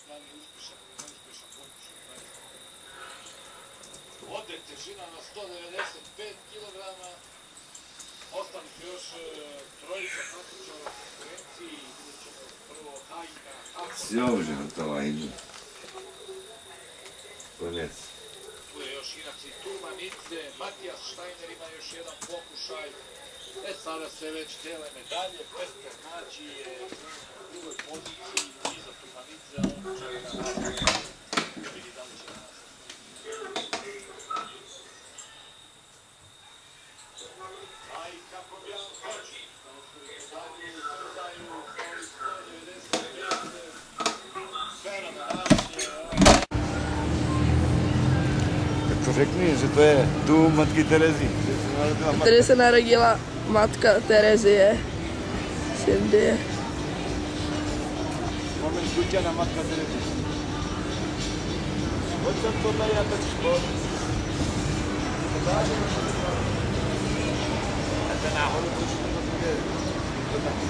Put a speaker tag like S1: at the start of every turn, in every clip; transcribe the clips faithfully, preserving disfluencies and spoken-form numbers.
S1: strani uspješan, neuspješan pokušaj. Ode težina na sto devedeset pet kilograma. Ostali su još trojica takmičara u konkurenciji. Vidjet ćemo prvo Hajka.
S2: Sve уже готова, иди. Konec.
S1: Tu je još inače Turmanidze, Matijas Štajner ima još jedan pokušaj. E sada se već dele medalje, Pester Nađi je u drugoj poziciji iza Turmanidze, on čeka na nastavak. Vidi da li će na nastavak. A i kako bi ja hoću, kao što je zadnji udaju, kao i sto devedeset pet, fenomenalni je.
S2: To řekni, že to je dům matky Terezy.
S3: Tady se narodila matka Terezie. Cindy.
S2: Máme Duťana, matka Terezy. Pojď sem tohle, já teď škol. A ten náhodou trošku to bude. To taky.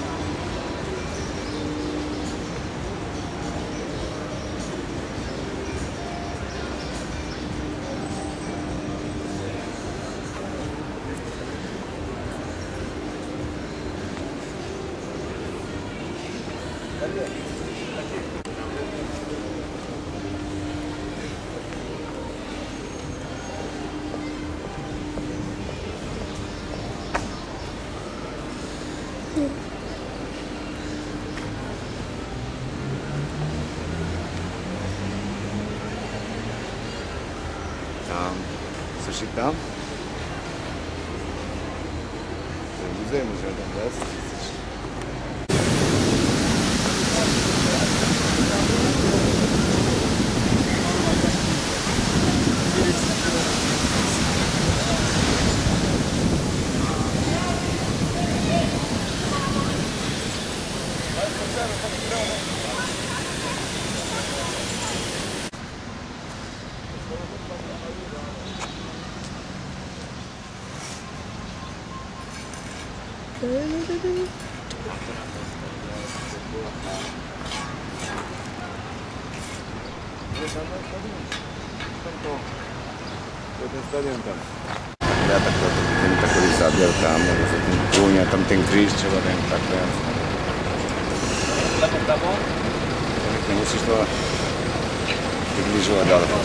S2: Tam, což je tam? To je muzeum, že tam dá. To je ten stadion tam. Já takhle, ten takový záběr tam, nebo za ten kůň a tam ten kříž třeba ten takhle. Tak nemusíš to přibližovat daleko.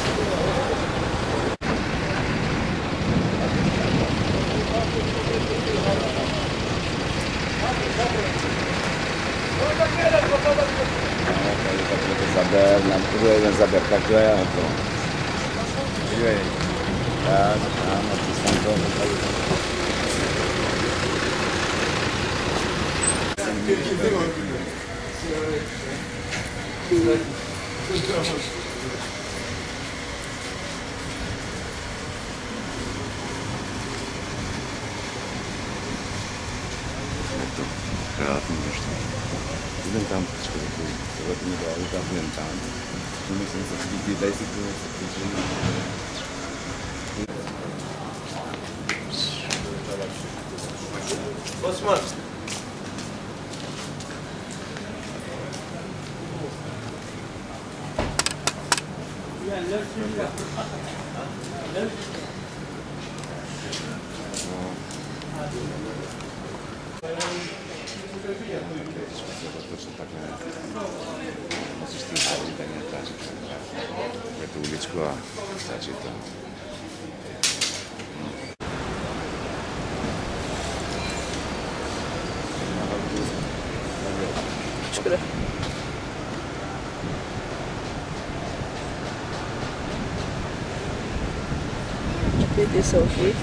S2: Tady takhle to zaber, nám to je jeden zaber, takhle a to. Dívej. Tak, tam a ty jsem to tady. To krásný ještě. Jdem tam, počkej, tohle to mi dali, tam jdem tam. Myslím se, že díky, daj si tu něco. Osman. Musíš ty zavřít a netáčet takhle tu uličku a stačí to.
S3: Škoda. Ty selfie.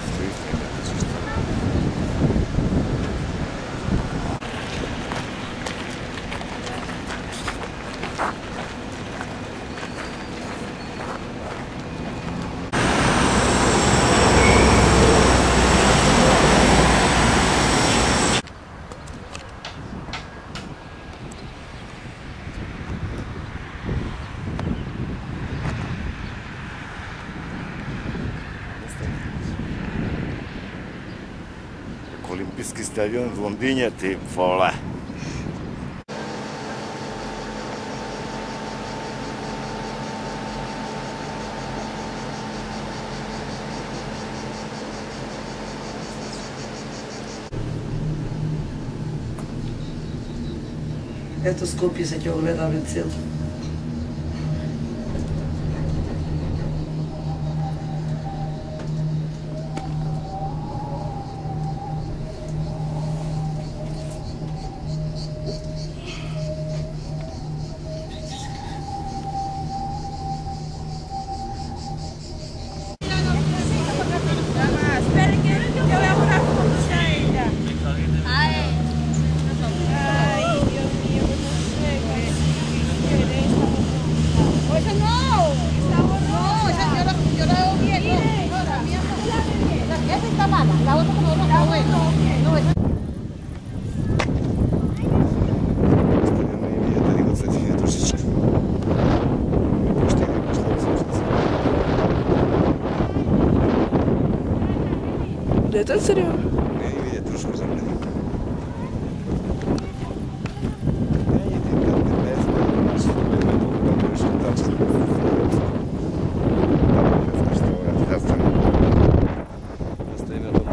S2: Olympijski stadion v Londýně, ty vole.
S4: to Skopje se tě odvedá věcil.
S3: Kde je ten seriál?
S2: Není vidět, trošku zemlí. Není ty tam ty bez, máš budeme to úplně už tam se tam z toho, já zastavím. Zastavíme to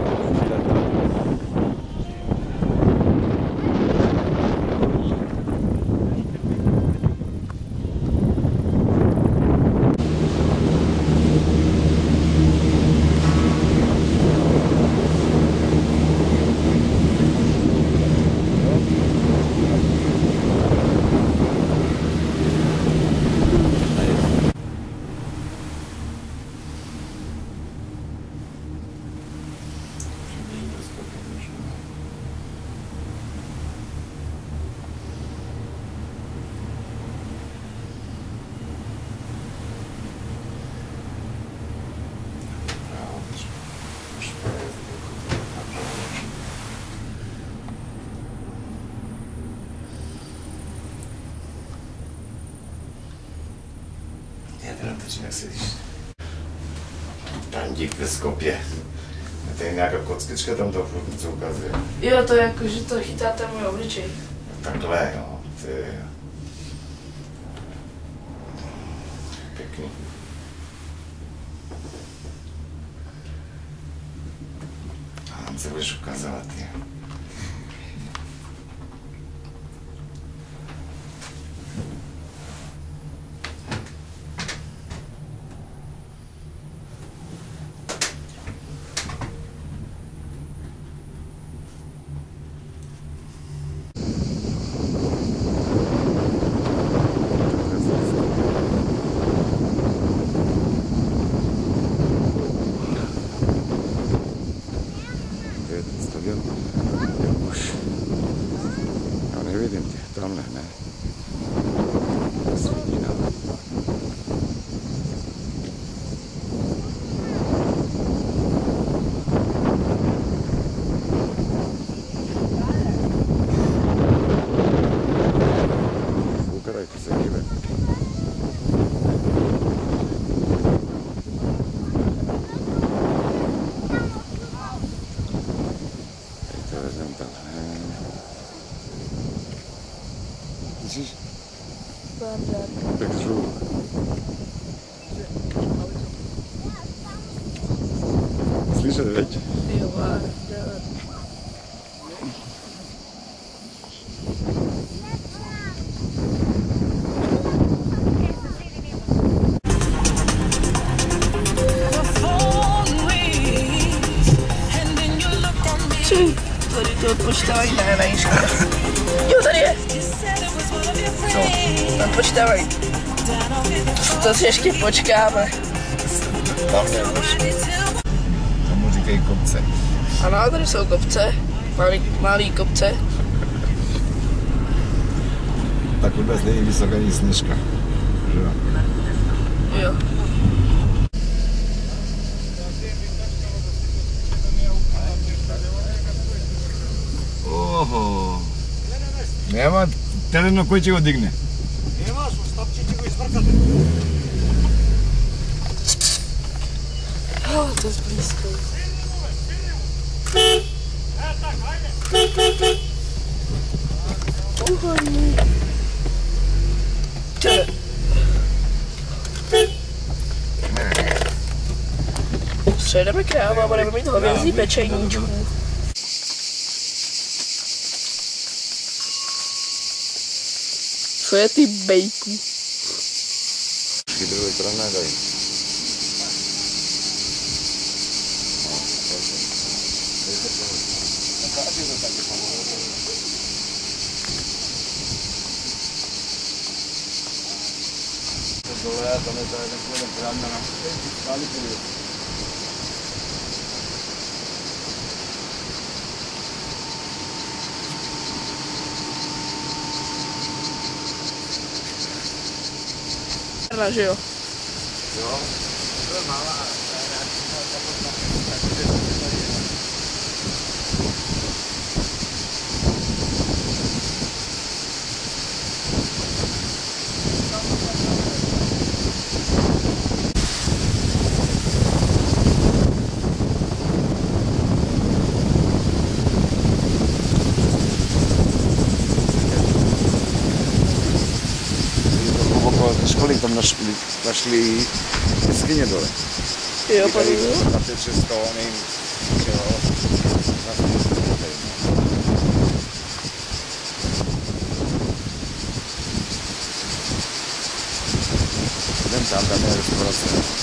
S5: Já teda teď jak se když Tandík ve Skopje. To je nějaká kockička tam to furt něco ukazuje.
S3: Jo, to je jako, že to chytáte můj obličej.
S5: Takhle, no. To je pěkný. A tam se budeš ukazovat, je.
S2: Já nevidím tě, tamhle ne. Svítí nám. Foukají, to se hýbe. Slyšíš? Tak zvuk. Slyšet, veď?
S3: Jo, a tady to odpočítávají, ne, není škoda. Jo, tady je!
S2: Co?
S3: Odpočítávají. To si ještě počkáme.
S2: Tam je tomu říkají kopce.
S3: Ano, tady jsou kopce. Malý, malý kopce.
S2: Tak vůbec není vysoká ani sněžka. Že jo?
S3: Jo.
S2: Oho. Nema tereno koji će go digne.
S6: Nemaš, stapće će go izvrkati.
S3: O, to je blisko. Uhodný. Čele. Přejdeme krávu a budeme mít hovězí pečeníčku. Co je ty bejku?
S2: Hydroelektrárna dají. Dole a tam je ta jeden elektrárna na stáli půjde.
S3: Že jo?
S2: Jo, to je malá. Školy tam našli, našli jeskyně dole.
S3: Jo, padlo.
S2: Na ty često, nevím, čeho. Jdem tam, tam je restaurace.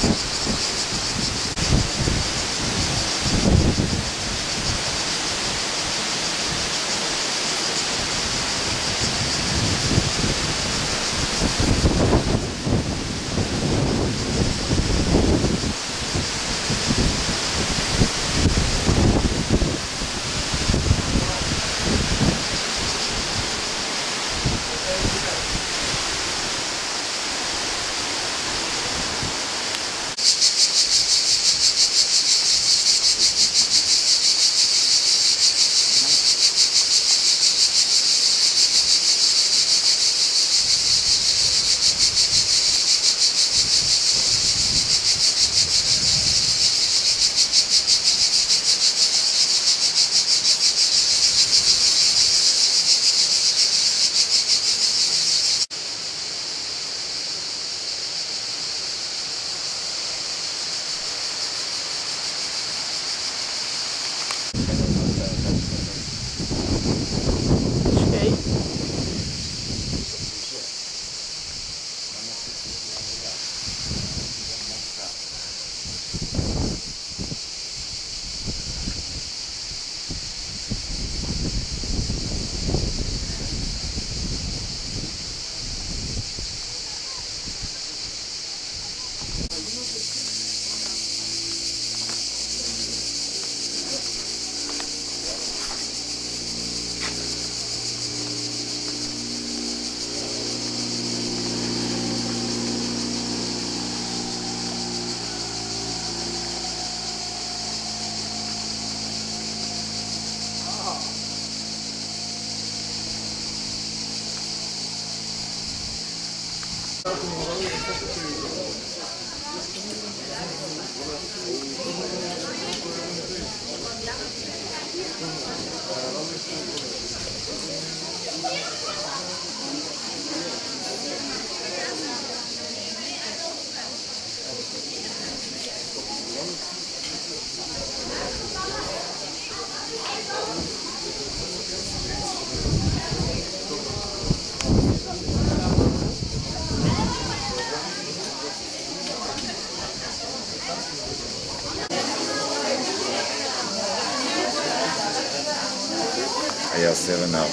S2: A já seven up.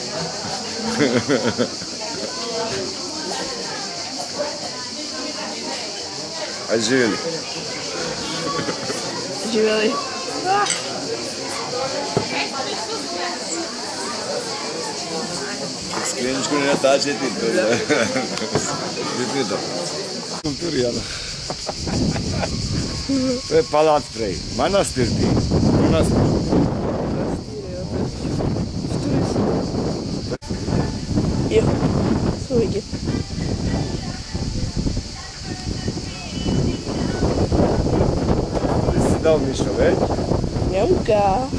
S2: A živili.
S3: Živili. Ah.
S2: Skleničku nenatáčete, to je. Vidíte to. Kulturiano. To je palác prej. Manastir ty. Manastir.
S3: Jo, jsou vidět.
S2: Ty si dal Mišo, veď?
S3: Mňauka.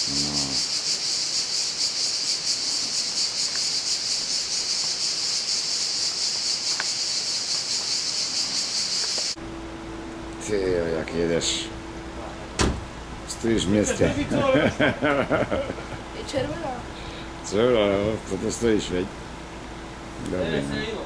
S2: Ty jo, jak jedeš. Stojíš v městě.
S3: Je červená.
S2: Červená, jo, proto stojíš, veď? Dobrý.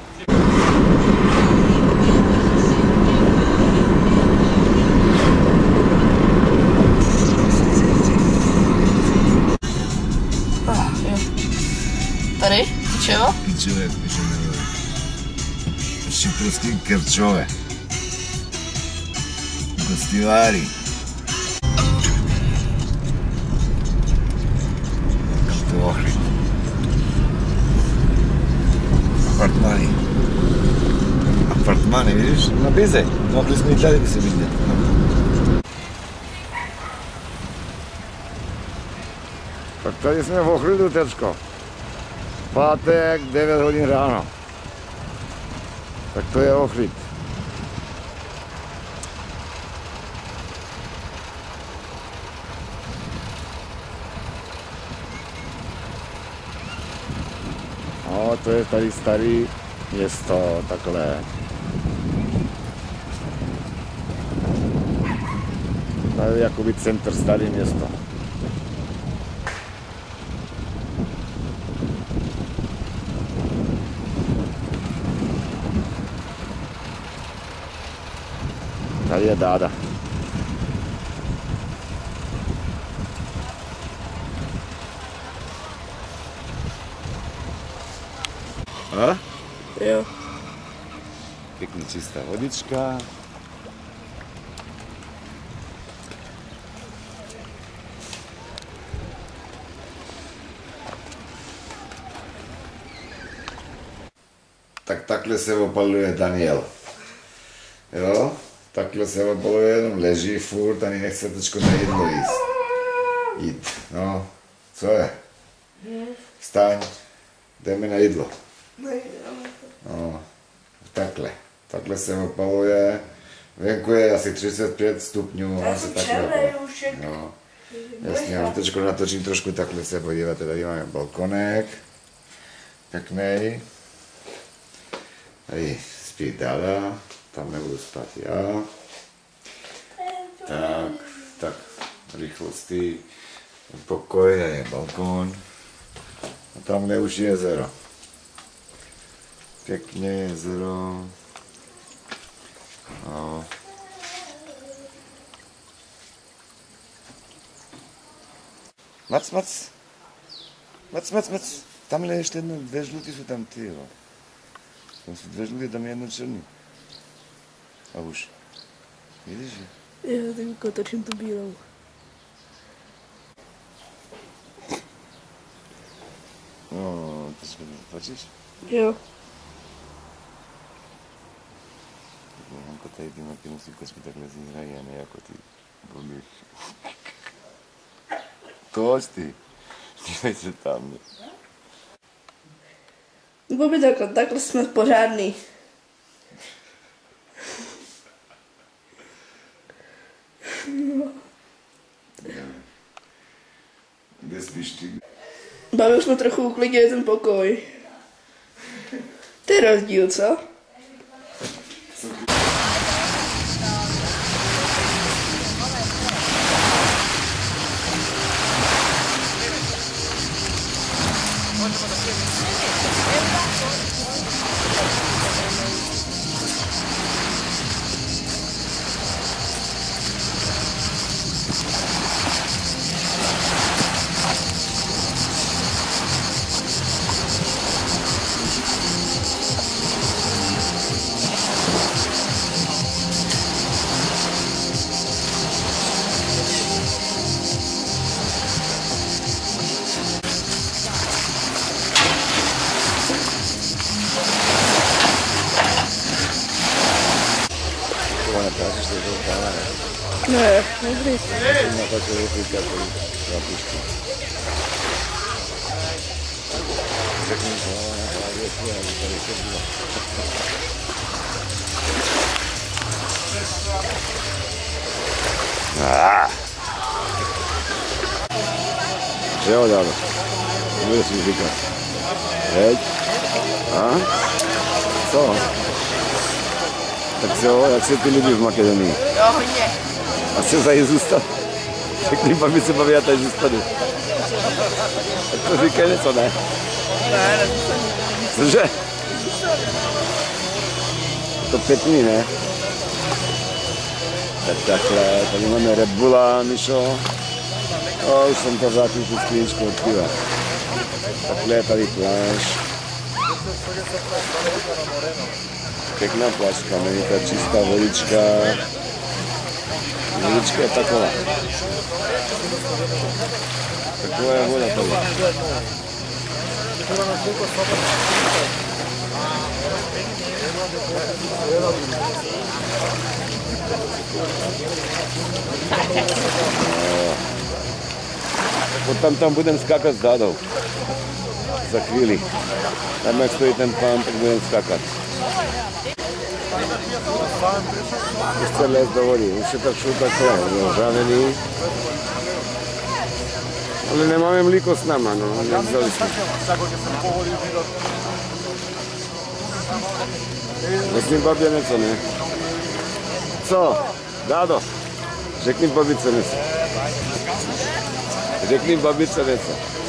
S3: Tady? Čeho?
S2: Pičové, pičové. Šiprovský krčové. Gostivári. To Ohrid. Apartmani. Apartmani, vidiš? Na bize. Mogli smo i tady bi se vidjeti. Tak tady jsme v Ohridu, tečko. Pátek, devět hodin ráno. Tak to je Ohrid. No, to je tady starý město, takhle. Tady je jakoby centr, staré město. Tady je Dáda. A?
S3: Jo.
S2: Pěkně čistá vodička. Tak takhle se opaluje Daniel. Jo? Takhle se opaluje, jenom leží furt, ani nechce teďko na jídlo jíst. Jít. No, co je? Vstaň, jdeme na jídlo. No, takhle. Takhle se opaluje. Venku je asi třicet pět stupňů.
S3: Já jsem červený ušek.
S2: No, jasně, já teďko natočím trošku, takhle se podíváte, tady máme balkonek. Pěknej. Tady spí Dada, tam nebudu spát já. Tak, tak, rychlostí, pokoj, tady je balkon. A tamhle už je jezero. Pěkně jezero. No. Mac, mac. Mac, mac, mac. Tamhle ještě jedno, dvě žlutý jsou tam ty, jo. Tam jsou dvě žluté, tam je jedno černý. A už. Vidíš, že?
S3: Já teďko točím tu bílou.
S2: No, to si točíš?
S3: Jo.
S2: Hanko, tady ty maky musí kočky takhle zírají, a ne jako ty blbíš. Toč ty. Dívej se tam.
S3: Bobby, takhle, takhle jsme pořádný.
S2: Kde spíš ty?
S3: Babi, už jsme trochu uklidili ten pokoj. To je rozdíl, co? Ne, nehrý.
S2: Na takové říkáte, zapuštět. Řekni, že ona právě je, aby tady se bylo. Ah. Jo, dáme. Nebudeš mi říkat. Veď. A? Co? Tak co, jak se ty líbí v Makedonii?
S3: Jo, hodně.
S2: A chce tady zůstat? Řekni babice, babi, já tady zůstanu. Tak to říkej něco, ne?
S3: Ne, nezůstanu.
S2: Cože? To pěkný, ne? Tak takhle, tady máme Red Bulla, Mišo. O, už jsem to vrátil tu sklíčku od piva. Takhle je tady pláž. Pěkná plážka, není to čistá vodička. Vodička je taková. Taková je voda tady. Potom tam budem skákat s dádou. Za chvíli. Tam jak stojí ten pán, tak budem skákat. Už chce lézt do vody, už je tak všude takhle, žávený. Ale nemáme mlíko s náma, no, nevzali jsme. Řekni babě něco, ne? Co? Dádo, řekni babice něco. Řekni babice něco.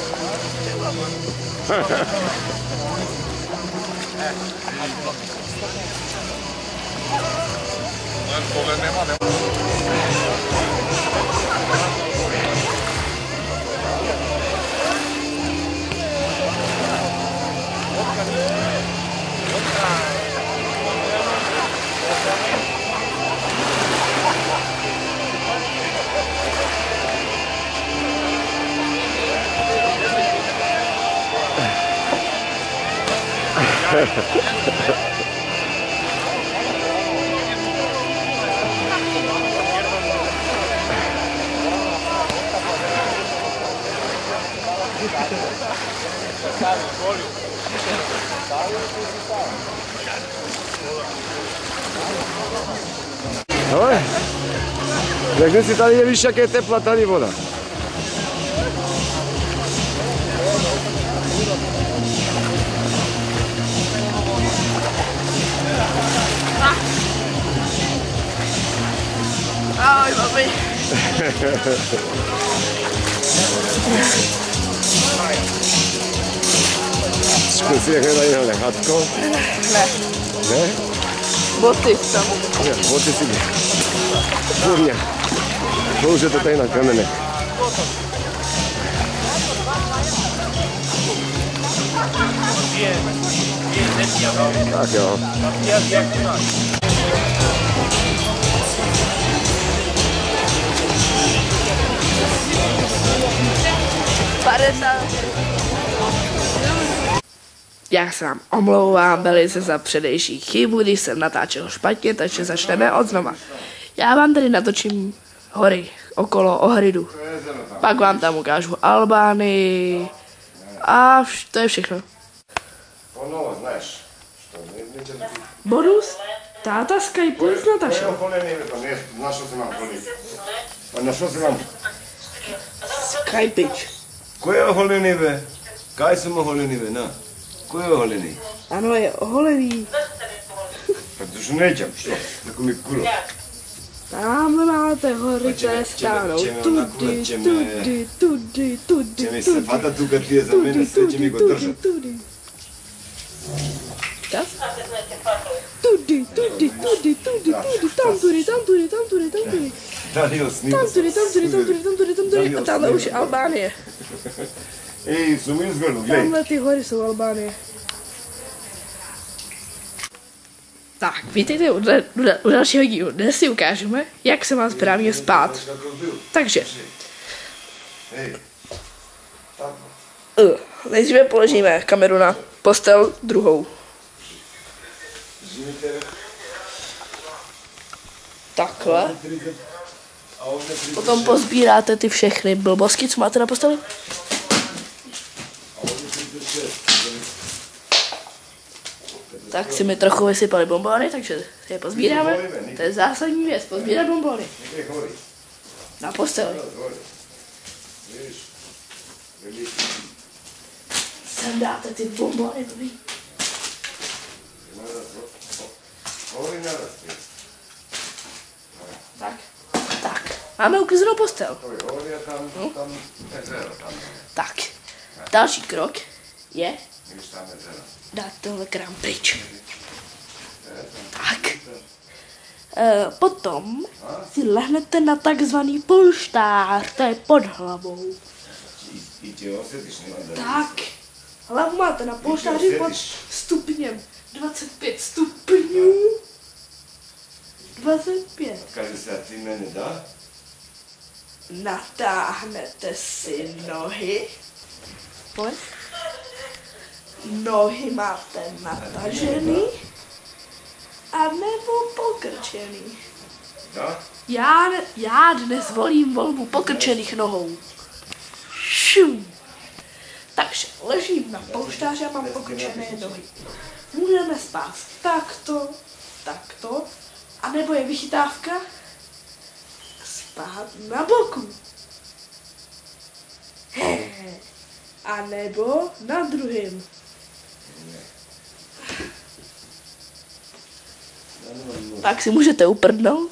S2: Ale, řekni si tady, je, víš, jak je tepla tady voda.
S3: Ahoj, babi.
S2: Zkus si někde tady na lehátko?
S3: Ne.
S2: Ne?
S3: Boty tam.
S2: Ne, boty si jde. Kurňa. Použe to tady na kamenech. Tak jo.
S3: padesát. Já se vám omlouvám velice za předejší chybu, když jsem natáčel špatně, takže začneme od znova. Já vám tady natočím hory okolo Ohridu. Pak vám tam ukážu Albánii a vš- to je všechno.
S2: Ono, znaš, što,
S3: Bonus? Táta Skype s Natašou.
S2: Na što se mám plnit? A na što se mám?
S3: Skypič.
S2: Ko je oholený ve? Kaj jsem oholený ve, na? Ko je oholený?
S3: Ano, je oholený.
S2: Protože nejdem, što? Tako mi kulo.
S3: Tamhle máte hory, které stánou. Tudy, tudy, tudy, tudy,
S2: Če mi se fata tu kad ti je za mene, sve će mi go držat.
S3: Čas? Tudy, tudy, tudy, tudy, tudy, tam tudy, tam tudy, tam tudy, tam tudy.
S2: Dali ho snimao.
S3: Tam tudy, tam tudy, tam tudy, tam tudy, tam tudy. A tamhle už je Albánie.
S2: Ej, su mi zgrnu, gledaj.
S3: Tamhle ty hory jsou Albánie. Tak, vítejte u, da- u, da- u dalšího dílu. Dnes si ukážeme, jak se má správně spát. Takže,
S2: Ej,
S3: uh, nejdříve položíme kameru na postel druhou. Takhle. Potom pozbíráte ty všechny blbosti, co máte na posteli. Tak si mi trochu vysypali bombony, takže je pozbíráme. To je zásadní věc, pozbírat bombony. Na posteli. Sem dáte ty bombony, to ví. Tak, tak. Máme uklizenou postel.
S2: Tam, tam jezero, tam.
S3: Tak, další krok je dát tenhle krám pryč. Tak. E, potom si lehnete na takzvaný polštář, to je pod hlavou. Tak. Hlavu máte na polštáři pod stupněm. dvacet pět stupňů. dvacet pět.
S2: Kaže se, a ty mě nedá?
S3: Natáhnete si nohy. Pojď. Nohy máte natažený a nebo pokrčený.
S2: No?
S3: Já, já dnes volím volbu pokrčených nohou. Šum. Takže ležím na polštáři a mám pokrčené nohy. Můžeme spát takto, takto, a nebo je vychytávka spát na boku. A nebo na druhém. Tak si můžete uprdnout.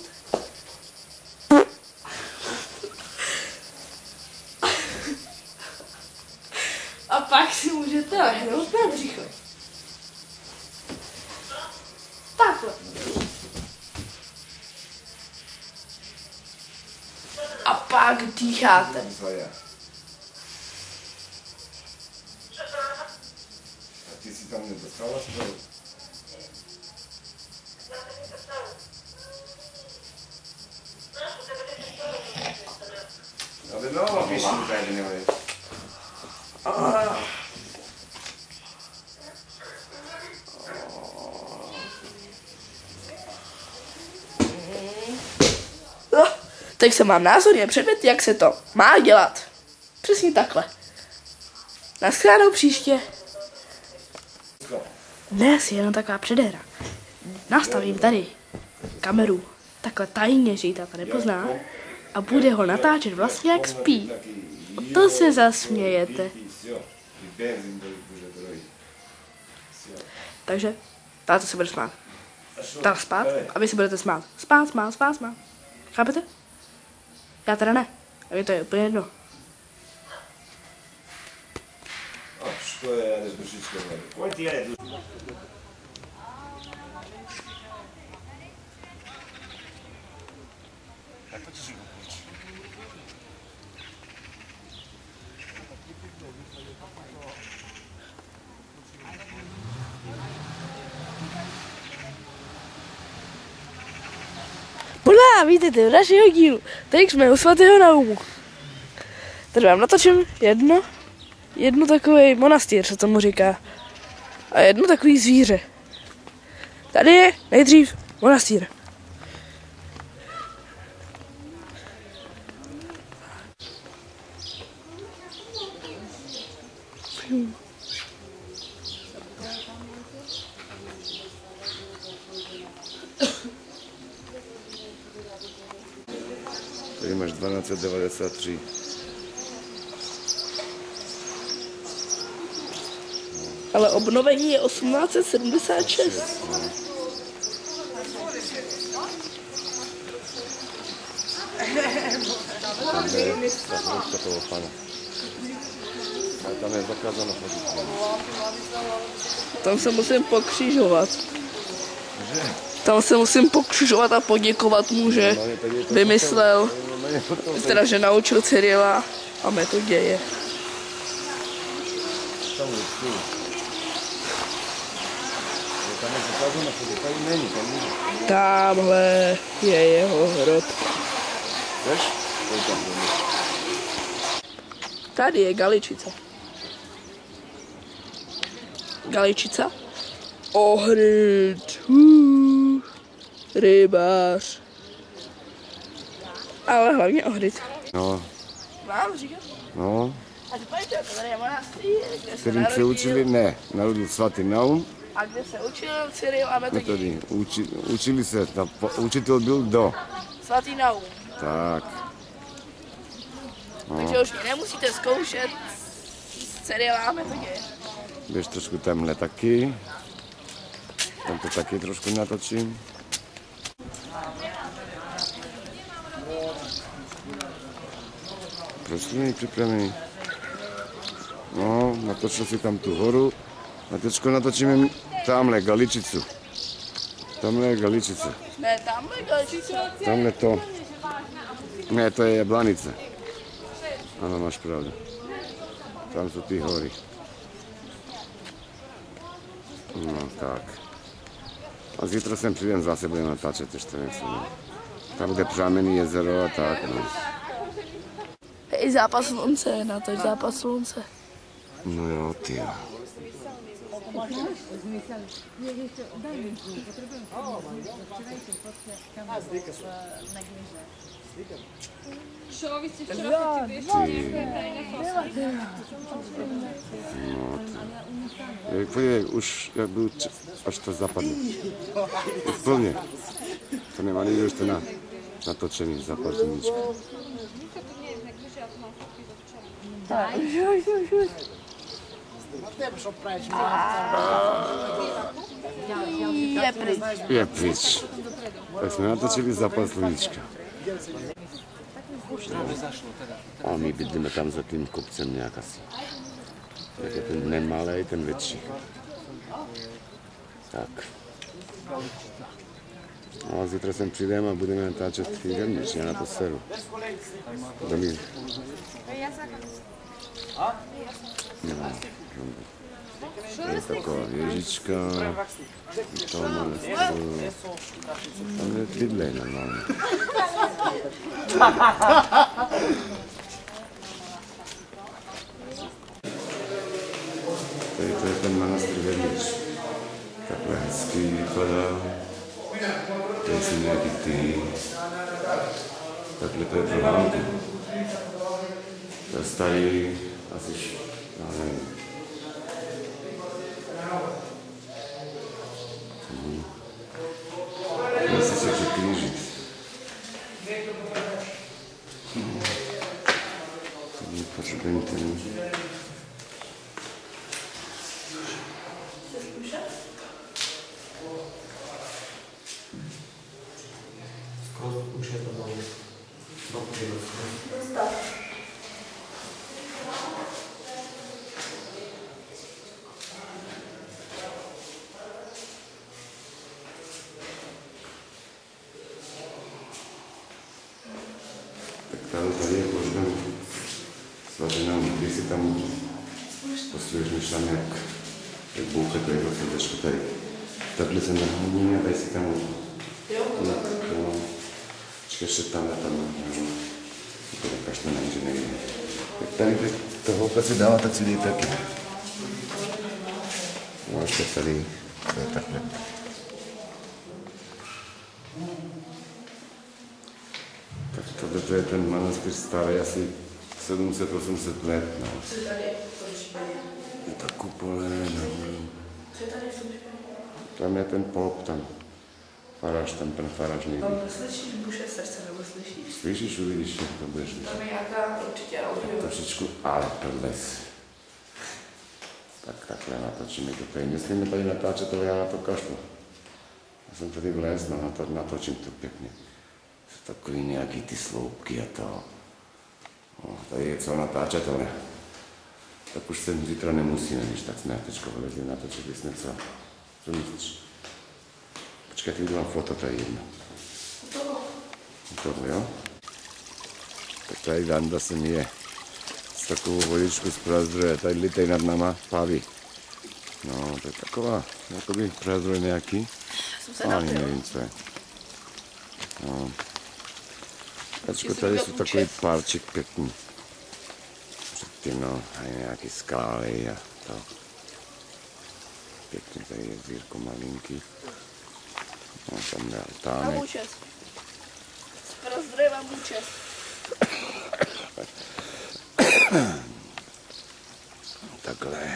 S3: A pak si můžete lehnout na břicho. Takhle. A pak dýcháte.
S2: A ty si tam nedostala spolu? Ale no, píši mi tady nevím.
S3: Teď jsem mám názorně předmět, jak se to má dělat. Přesně takhle. Naschledanou příště. Dnes je jenom taková předehra. Nastavím tady kameru takhle tajně, že ji táta nepozná, a bude ho natáčet vlastně jak spí. To se zasmějete. Takže táta se bude smát. Táta spát a vy se budete smát. Spát, smát, spát, smát. Chápete? Já teda ne. A mi to je úplně jedno.
S2: A što je, jedeš dušičko, pojď ty jedeš dušičko.
S3: Podá, vítejte v našeho dílu. Teď jsme u svatého Naumu. Tady vám natočím jedno, jedno takový monastýr, co tomu říká. A jedno takový zvíře. Tady je nejdřív monastýr.
S2: Tady máš dvanáct devadesát tři.
S3: Ale obnovení je osmnáct sedmdesát šest.
S2: Tam je ta hruška toho pana. A tam je zakázáno chodit.
S3: Tam se musím pokřižovat. Tam se musím pokřižovat a poděkovat mu, že vymyslel, teda že naučil Cyrila a Metoděje.
S2: Tam je tu. Tam je zakázáno chodit, tady není, tam není.
S3: Tamhle je jeho hrob.
S2: Víš? To je tam není.
S3: Tady je Galičica. Galičica? Ohrid. Uh, rybář. Ale hlavně ohrid.
S2: No,
S3: Mám říkat?
S2: no.
S3: A ty pojďte, tady je monastýr, kde se
S2: Kterým se
S3: narodil.
S2: učili, ne, narodil svatý Naum,
S3: A kde se učil Cyril a Metoděj.
S2: metody. Uči, učili se, ta, po, učitel byl kdo?
S3: Svatý Naum.
S2: Tak.
S3: Takže už mě nemusíte zkoušet dcery láme to děje.
S2: Běž trošku tamhle taky. Tam to taky trošku natočím. Prostruný připravený. No, natočil si tam tu horu. A teďko natočíme tamhle galičicu. Tamhle je galičice.
S3: Ne, tamhle galičice.
S2: Tamhle to. Ne, to je jablanice. Ano, máš pravdu. Tam jsou ty hory. No tak. A zítra sem přijdem zase, budeme natáčet ještě něco. Tam bude Prameny jezero a tak, no.
S3: Hej, zápas slunce, na to je zápas slunce.
S2: No jo, ty jo. Ty. Podívej, už jak byl, až to zapadne. Úplně. To nemá nikdo ještě na, natočený zapadníčka.
S3: Je pryč.
S2: Je pryč. Tak jsme natočili zápas sluníčka. A my bydlíme tam za tím kopcem nějak asi. Tak je ten nemalej, ten větší. Tak. No a zítra sem přijdeme a budeme natáčet jídelníč, já na to seru. Domí. Nemám. Je taková věžička. Tamhle stůl. Tam je bydlej normálně. Tady to je ten manastr vevnitř. Takhle hezký vypadá. Tady jsou nějaký ty. Takhle to je pro Hanku. To je starý, asi, já nevím. Mhm. Musí se přiklížit. Mhm. Tady potřebujeme ten.
S7: Už je to dole.
S2: Tak tady je možná svařená, když si tam posluješ myšlám, jak, jak bouche to je to srdečko tady. Takhle se nahodíme a tady si tam no, počkej, ještě tam a tam, no, to kašle na že nejde. Tak tady toho si dává, tak si dej taky. No ještě tady, to je takhle. Tak tohle to je ten manastýr starý, asi sedm set osm set let, no. Je ta kupole, no. Tam je ten pop, tam. Faráž, tam ten faráž nejde.
S3: Tam slyšíš buše srdce, nebo slyšíš?
S2: Slyšíš, uvidíš, jak to budeš vidět.
S3: Tam je nějaká určitě audio.
S2: Trošičku, ale prdles. Tak takhle natočíme to tady. Nesmíme tady natáčet, to já na to kašlu. Já jsem tady vlez, no na to natočím to pěkně. Jsou takový nějaký ty sloupky a to. No, tady je co natáčet, ale tak už se zítra nemusíme, když tak jsme teďko vlezli natočili jsme co. Co myslíš? Počkej, ty mám foto, tady jedno. Tohle, jo? Tak tady Danda se míje s takovou vodičku z prazdroje, tady litej nad náma paví. No, to je taková, jakoby prazdroj nějaký. Ani nevím, co je. No. Tačko, tady jsou takový párček pěkný. Předtím, no, a nějaký skály a to. Pěkně tady je zírko malinký. No, tam je altánek.
S3: Mám účest. Z prazdroje mám účest.
S2: Takhle.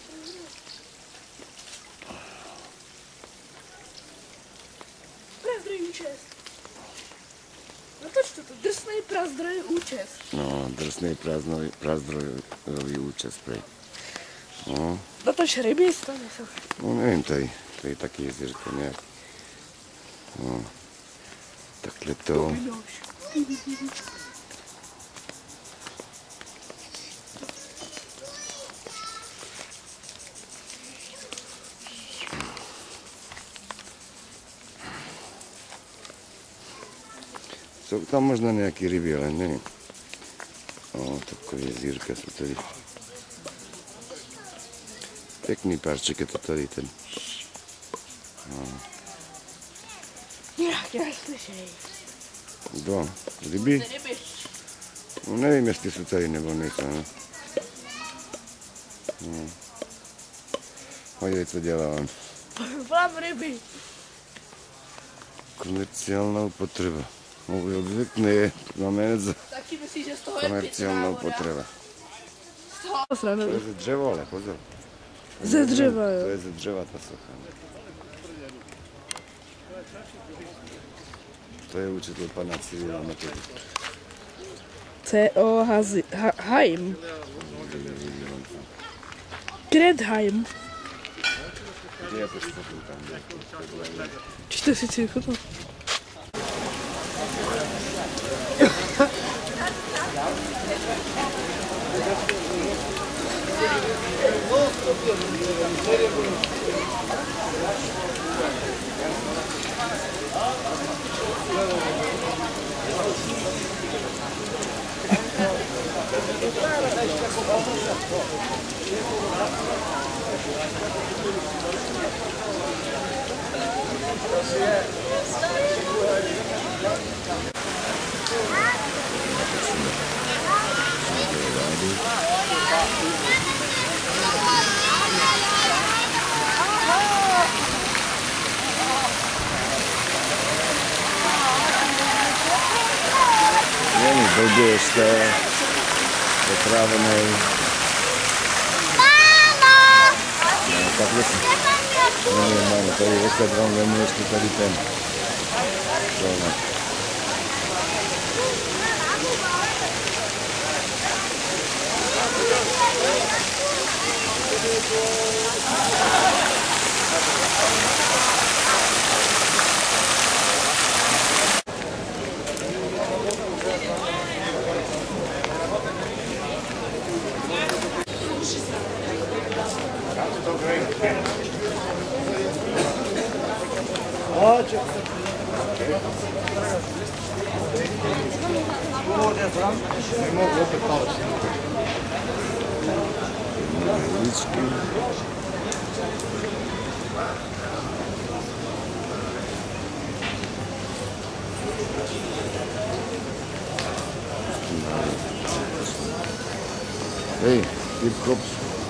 S3: Prazdroj účest. Natoč to, to drsnej prazdroj účest.
S2: No, drsnej prazdrojový účest, prej. No.
S3: Natoč ryby to nejsou.
S2: No nevím, tady, tady taky jezírko nějak. No. Takhle to. Jsou tam možná nějaký ryby, ale nevím. No, takové jezírka jsou tady. Pěkný párček je to tady ten. No.
S3: Jak já slyšej.
S2: Kdo? Ryby?
S3: Ryby.
S2: No nevím, jestli jsou tady nebo nejsou. No. No. Podívej, co dělá on.
S3: Volám ryby.
S2: Komerciálnou potřeba. Můj odvykne je znamenat za
S3: Taky myslíš, že z toho je
S2: komerciálnou
S3: pitná voda?
S2: potřeba.
S3: Z toho
S2: To je ze dřevo, ale pozor.
S3: Ze dřeva,
S2: To
S3: jo.
S2: je ze dřeva ta socha. To je učitel pana Cyrila Metody.
S3: C O Haim. Gredheim.
S2: Kde je to fotu tam?
S3: Čtyři si si foto.
S2: Není blbě ještě. Otrávený. No, takhle si... Nevím, máme tady deset vám vemu ještě tady ten. Zrovna. Ličky. Hej, hip hop.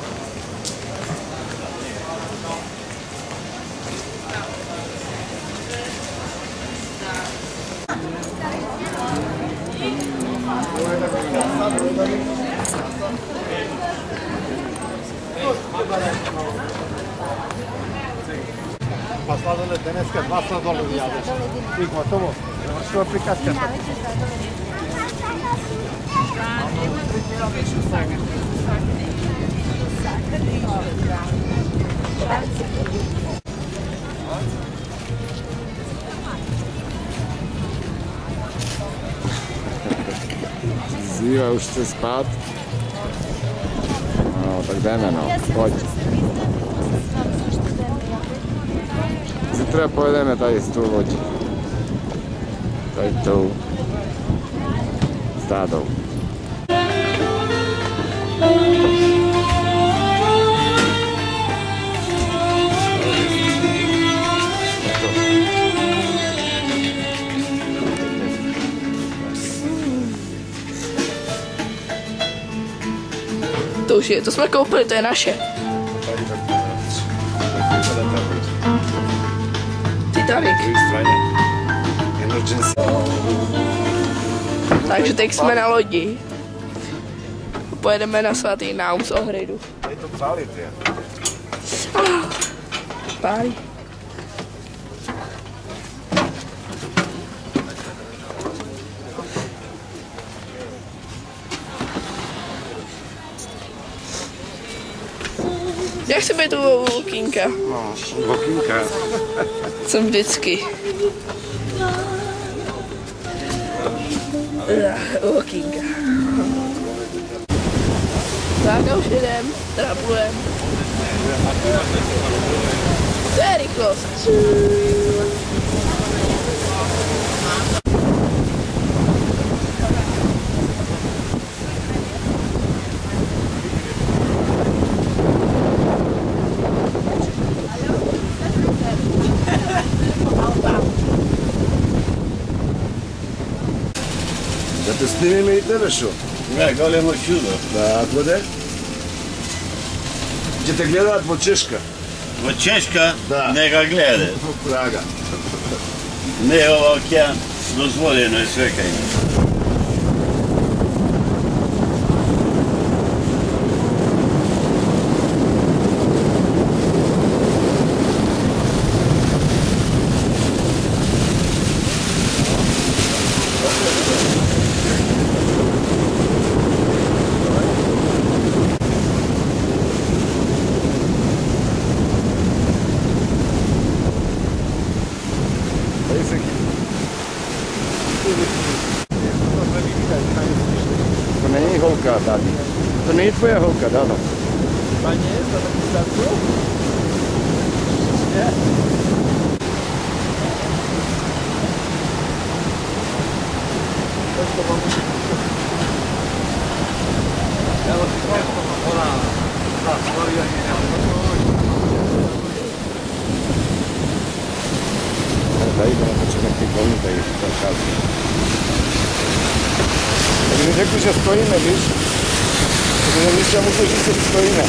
S6: Pasladele dneska dva sladolevi jade. I gotovo. Što prikaska?
S2: Ziva už chce spát. No, tak jdeme no, pojď. Zítra pojedeme tady s tou lodí. Tady tou stádou.
S3: To už je, to jsme koupili, to je naše. Titanic. Takže teď jsme na lodi. Pojedeme na svatý Naum z Ohridu.
S2: Tady to pálit je.
S3: Pálí. Jak se bude tu u Kinka?
S2: No, Kinka.
S3: Jsem vždycky. U Kinka. Tak a už jedem, teda půjdem. To je rychlost.
S2: Da te snimimo i tebe šo?
S5: Ne, golemo čudo.
S2: Tako da? Ćete gledat po Češka?
S5: Od Češka
S2: Da.
S5: neka glede.
S2: Praga.
S5: Ne ovakja, dozvoljeno je sve kaj ima.
S2: To není holka tady. To není tvoje holka, Dano.
S6: Pa nie jest to taki startu? Nie. To mam... Ja was prosto mam ona. Ta, Maria nie miała.
S2: Tady to nepočekám ty kolny tady zachází. Tak mi řekli, že stojíme, víš? Protože my se musí říct, že stojíme.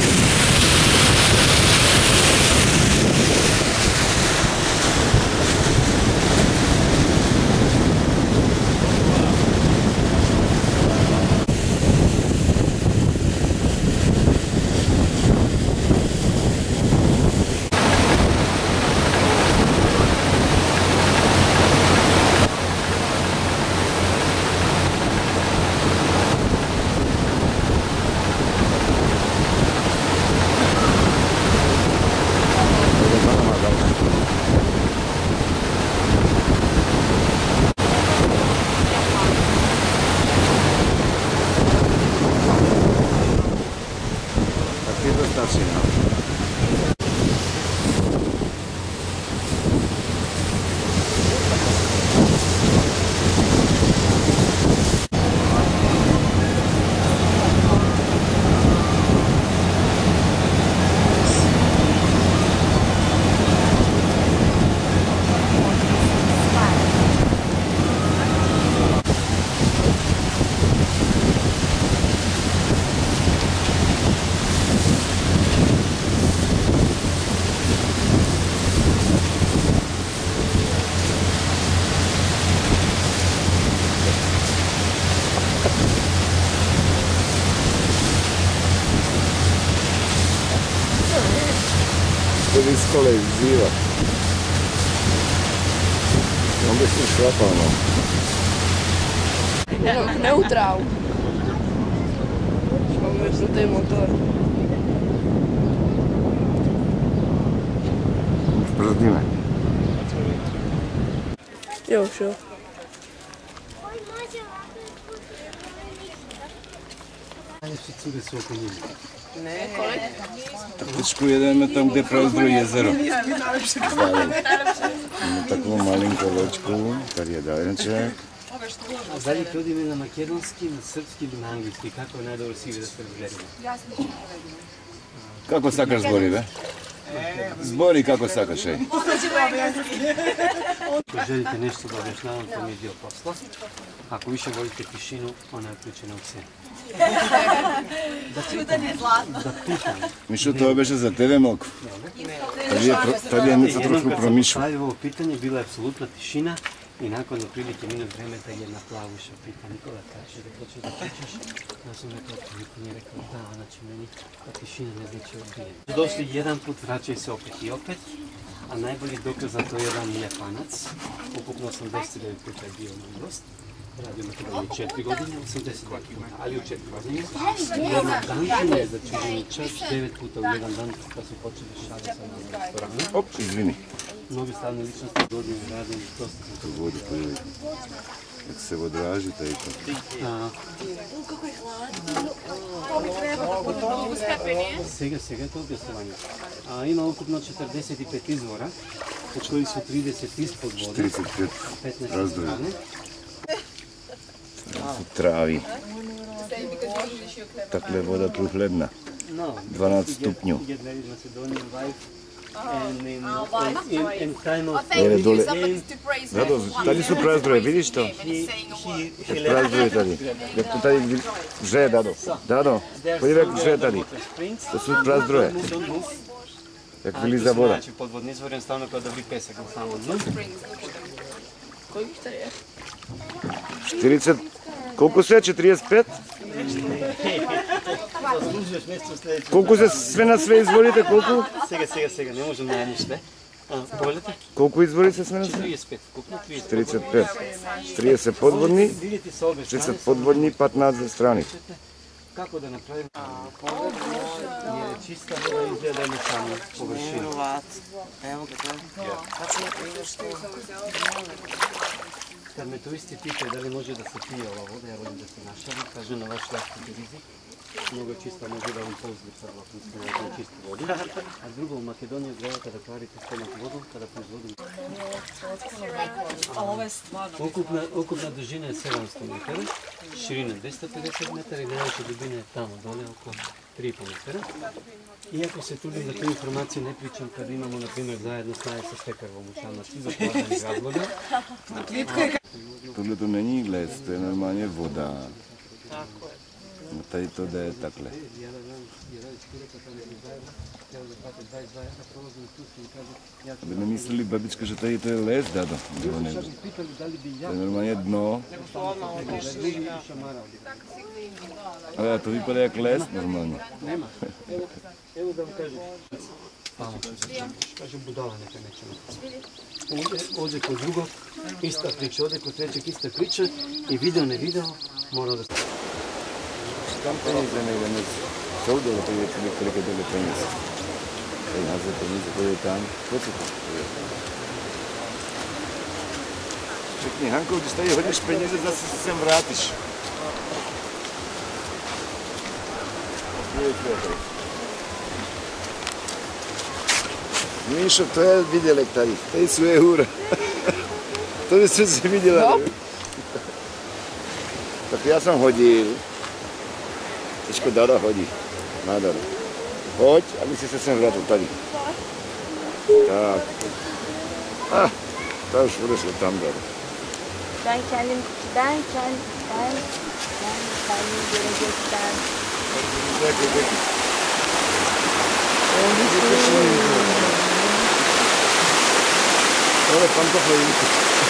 S2: Vidi s kole izziva. On bi se šlapao, no.
S3: Jenom neutrál. Mám vypnutý motor.
S2: Brzdíme.
S3: Jo, už jo.
S2: Trošku jedeme tam, kde prazdrojí jezero. Máme takovou malinkou loďku, tady je Dalenček.
S7: Zadnji put ime na makedonski, na srpski ili na anglijski. Kako je najdobro si da ste razgledali?
S2: Kako sakaš zbori, be? Zbori kako sakaš, ej.
S7: Ako želite nešto da objašnjavam, to mi je dio posla. Ako više volite tišinu, ona je uključena u cenu. Da pitam, da pitam.
S2: Mišo, to beše za tebe, Milko. Tad je Nica trošku promišljala.
S7: Jednom kad ovo pitanje, bila je apsolutna tišina i nakon otprilike minut vremena jedna plavuša pita Nikola, kaže da hoćeš da pričaš. Ja sam rekao, to niko nije rekao da, ona će meni, a tišina ne znači odbijen. Došli jedan put, vraćaju se opet i opet, a najbolji dokaz za to je jedan Japanac, ukupno osamdeset devet puta je bio na gost. Radio Makedonije četiri godine, osamdeset dva puta, ali u četiri godine. Jedna danka je začuđeni čak devet puta u jedan dan kad su počeli šale sa nam restorana.
S2: Op, izvini.
S7: Mnogi slavne ličnosti godine radim, dosta sam to
S2: Vodu koju nek se odraži taj to.
S7: Сега, сега е to objašnjavanje. A, ima ukupno četrdeset pet izvora, od kojih su trideset ispod vode,
S2: trideset pet
S7: petnaest
S2: razdvoje.
S7: strane.
S2: Travi. Takle voda prihledna.
S7: No,
S2: dvanaest stupnju.
S7: Get married in Macedonia, wife, and in, in, in, in time of
S2: Jele dole.
S8: Da,
S2: Zato, tady su prazdroje, vidiš to?
S7: he, he, he left
S2: Prazdroje tady. Jak to tady vře, Dado. Dado, podívej, jak vře tady. To su prazdroje. Jak vyliza voda.
S7: Znači, podvodni izvor je stavno kao da vri pesak u samom dnu.
S3: Kolik tady je?
S2: čtyřicet, koliko se je, četrdeset pet?
S7: Zaslužuješ mjesto u sljedećem.
S2: Koliko se sve na sve izvolite, koliko?
S7: Сега, сега, сега, не можем да ни sve. Повелете?
S2: Koliko izvoli se sve na sve?
S7: trideset pet, ukupno trideset.
S2: trideset pet. trideset podvodni,
S7: Vidite sa obe strane.
S2: trideset podvodni, petnaest strani.
S7: Kako da napravim? Je čista voda izgleda na samu površinu.
S4: Evo ga to. Znači ne primjer što...
S7: Kad me turisti pitaju da li može da se pije ova voda, ja volim da se našalim, kažem na vaš vlastiti rizik. Mnogo je čista, može da vam pozli sad latinski na čistu vodu. A drugo, u Makedoniji gleda kada kvarite stomak vodom, kada proizvodim.
S8: A ovo je stvarno.
S7: Ukupna, ukupna dužina je sedamsto metara, širina dvjesto pedeset metara i najveća dubina je tamo dole oko tri i pol metara. Iako se trudim da tu informaciju ne pričam kad imamo, na primjer, zajedno snaje sa Štekarvom u Šalnači za plavanje razloga.
S2: Tohle to není les, to je normálně voda. No tady to jde takhle. Aby nemysleli babička, že tady to je les, Dado. Nebo ne. To je normálně dno. Ale to vypadá jak les normálně.
S7: Nema. Evo, evo da vam kažem. Kažem budala neka nećemo. Ode, ode kod drugog, ista priča, ode kod trećeg, ista priča i video ne video, mora da...
S2: Tam peníze nejde, jsou dole peníze, kolik je dole peníze. Tady házet peníze, pojde tam, pojď se tam. Řekni, Hanko, když tady hodíš peníze, zase se sem vrátíš. Míšo, to je vidělek tady, tady je hůra. To jsi si viděla. Tak já jsem hodil. Teďko Dada hodí. Nádherně. Hoď, aby si se sem vrátil tady. Tak. Ah, ta už odešlo tam, Dada.
S9: Ben kendim, ben kendim, ben, ben kendim gelecekten.
S2: Öyle pantofla yiyip.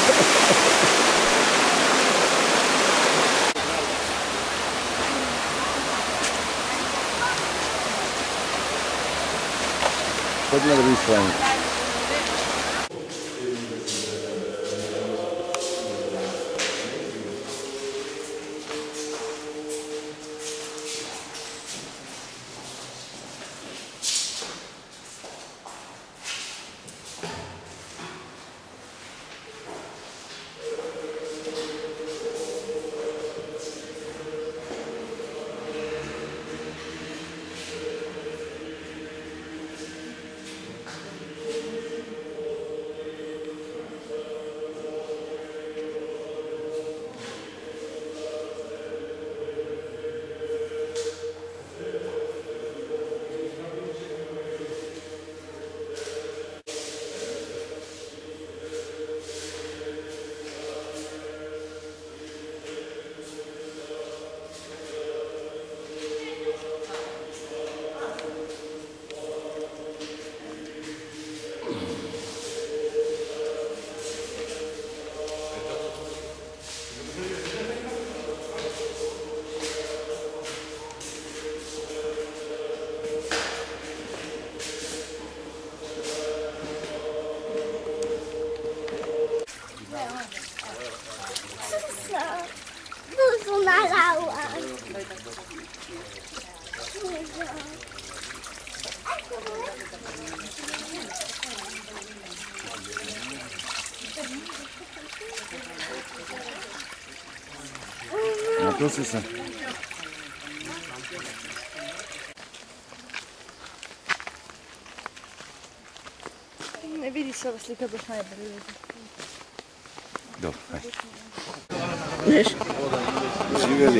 S2: Pojď na druhou stranu. prosil sam.
S9: Ne vidi se ova slika baš najbolje.
S2: Dobro, hajde.
S3: Viš?
S2: Živjeli.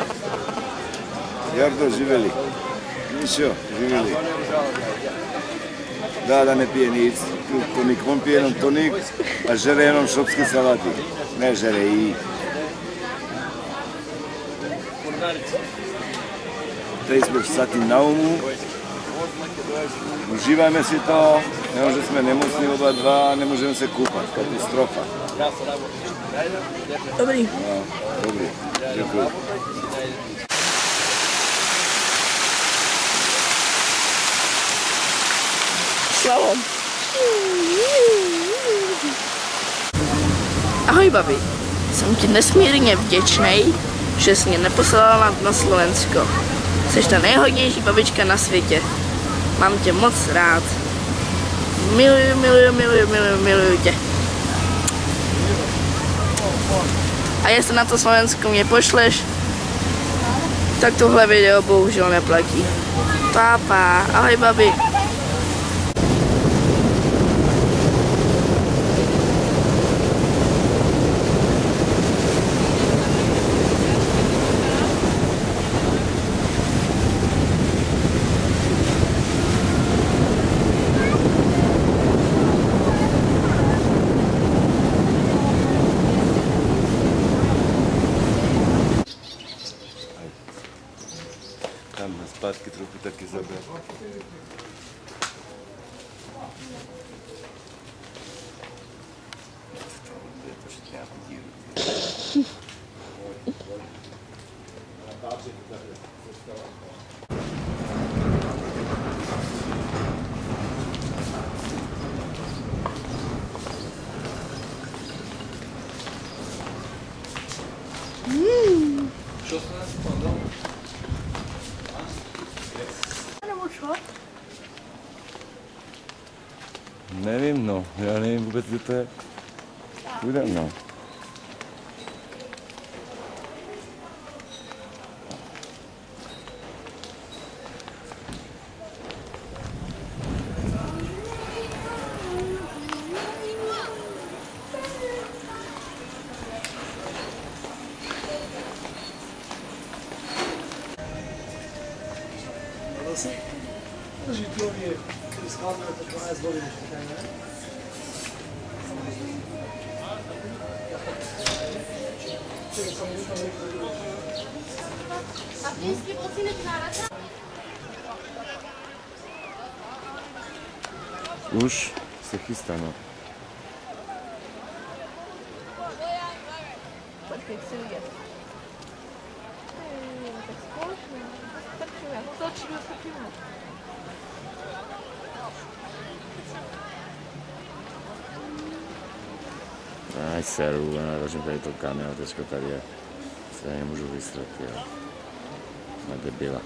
S2: Jardo, živjeli. Mišo, živjeli. Da, da ne pije nic. Tonik, on pije jednom tonik, a žere jednom šopski salati. Ne žere i... Tej smo sati na umu. Uživajme si to. Ne može sme nemocni oba dva, ne možemo se kupat. Katastrofa.
S3: Dobrý.
S2: No, dobrý. Děkuji.
S3: Slavo. Ahoj, babi. Jsem ti nesmírně vděčnej, že jsi mě neposlala na Slovensko. Jsi ta nejhodnější babička na světě. Mám tě moc rád. Miluju, miluju, miluju, miluju, miluju tě. A jestli na to Slovensko mě pošleš, tak tohle video bohužel neplatí. Pápa, ahoj, babi.
S2: Tam na zpátky trochu taky zabrat. Nevím, no, já nevím vůbec, kde to je. Půjdem, no. Už se chystá, no.
S3: Počkej, chci vidět. Tak společně. Strčíme, točíme, strčíme.
S2: Aj seru, já narožím tady to kamera, teďko tady je. Se nemůžu vysrat, jo. Na debila.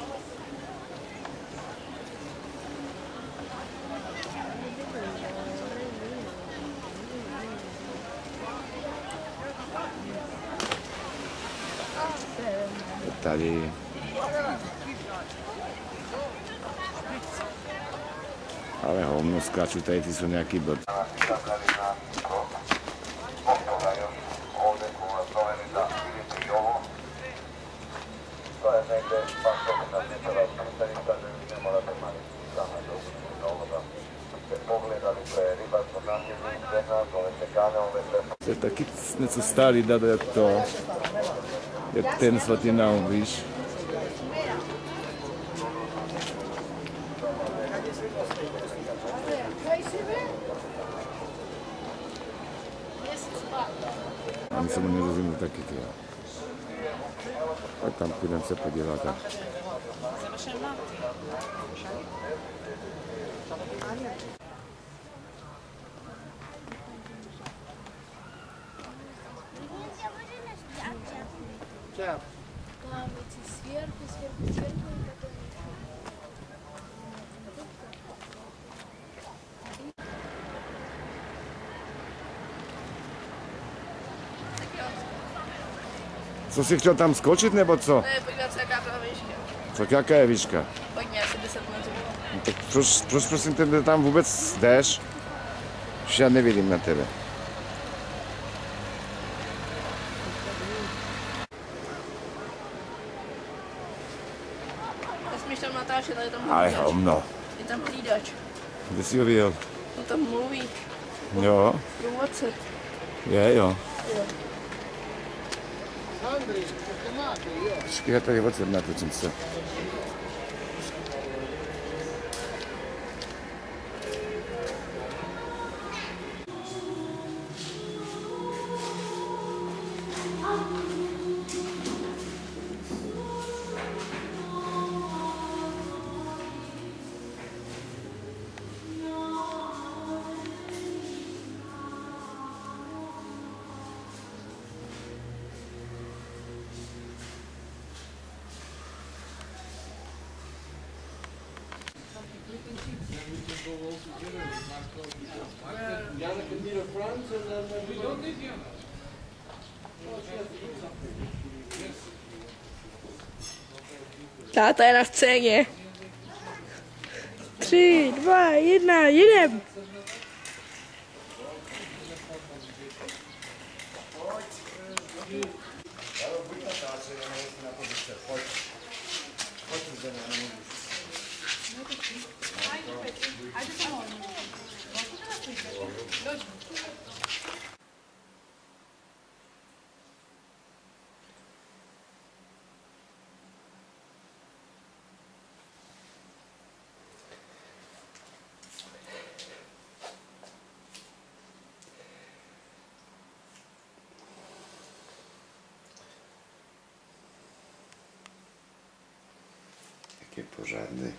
S2: Tady. Ale hovno skáču, tady ty jsou nějaký blb. To je taky něco starý dado, jak to, jak ten svatý naum, víš? Ani se mu nerozumím taky, ty. Tak tam půjdem se podívat. A... Co jsi chtěl tam skočit nebo co?
S3: Ne, podívat se, jaká byla výška.
S2: Tak jaká je výška?
S3: Hodně, asi deset metrů.
S2: No, tak proč, proč prosím tebe tam vůbec jdeš? Už já nevidím na tebe.
S3: Nesmíš tam natáčet, ale je tam
S2: Ale
S3: hlídač.
S2: hovno.
S3: Je tam hlídač.
S2: Kde jsi ho viděl?
S3: On tam mluví.
S2: Jo,
S3: Průvodce.
S2: je jo. Počkej, já tady odsud natočím se.
S3: Táta je na scéně. Tři, dva, jedna, jedem.
S2: Je pořádný.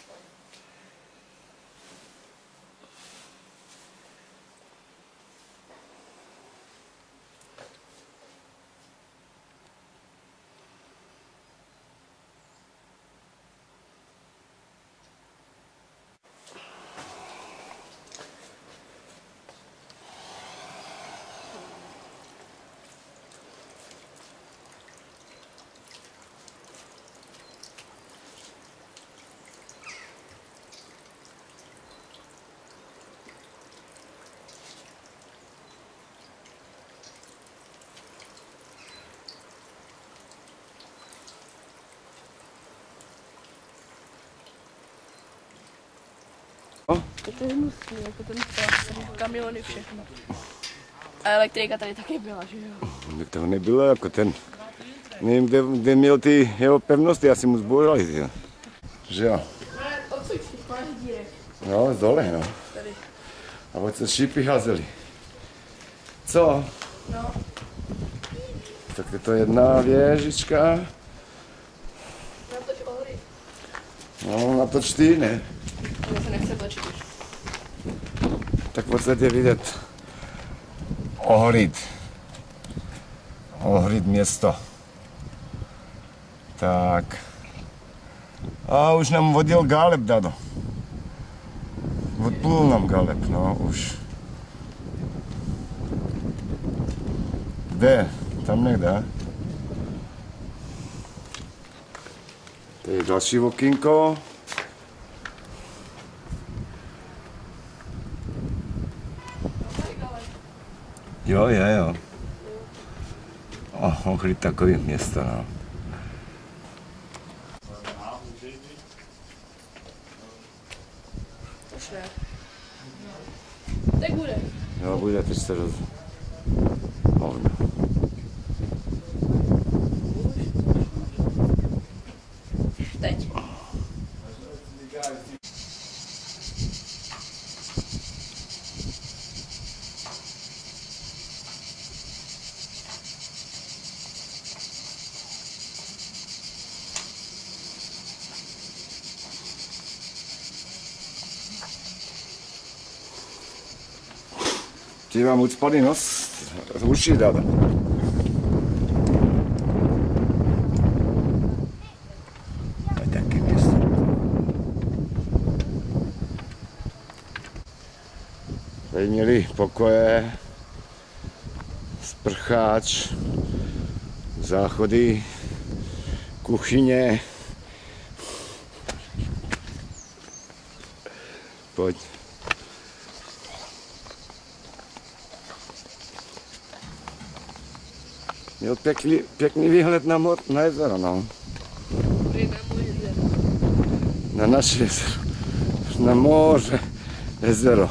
S3: To je hnusný, jako ten plas, kamiony, všechno. A elektrika tady taky byla, že jo?
S2: Tak to nebylo jako ten. Nevím, kde, kde měl ty jeho pevnosti, asi mu zbourali, jo. Že jo?
S3: Odsud si pár dírek.
S2: No, z dole, no.
S3: Tady.
S2: A pojď se šípy házeli. Co?
S3: No.
S2: Tak je to jedna věžička.
S3: Natoč ohry.
S2: No, natoč ty, ne?
S3: Mně se nechce točit už.
S2: Tak pojď je vidět. Ohrid. Ohrid město. Tak. A už nám vodil Galeb, Dado. Odplul nám Galeb, no už. Kde? Tam někde. To je další okýnko. Jo, je, jo. Oh, Ohrid takový město, no.
S3: Už ne. Tak bude.
S2: Jo, bude, teď se roz... Hovno.
S3: Teď.
S2: Ti vám ucpaný nos, uši Dada. A taky město. Tady měli pokoje, sprcháč, záchody, kuchyně. Pojď. Měl pěkný, pěkný výhled na, mor, na jezero, no. Na naše jezero. Na moře, jezero.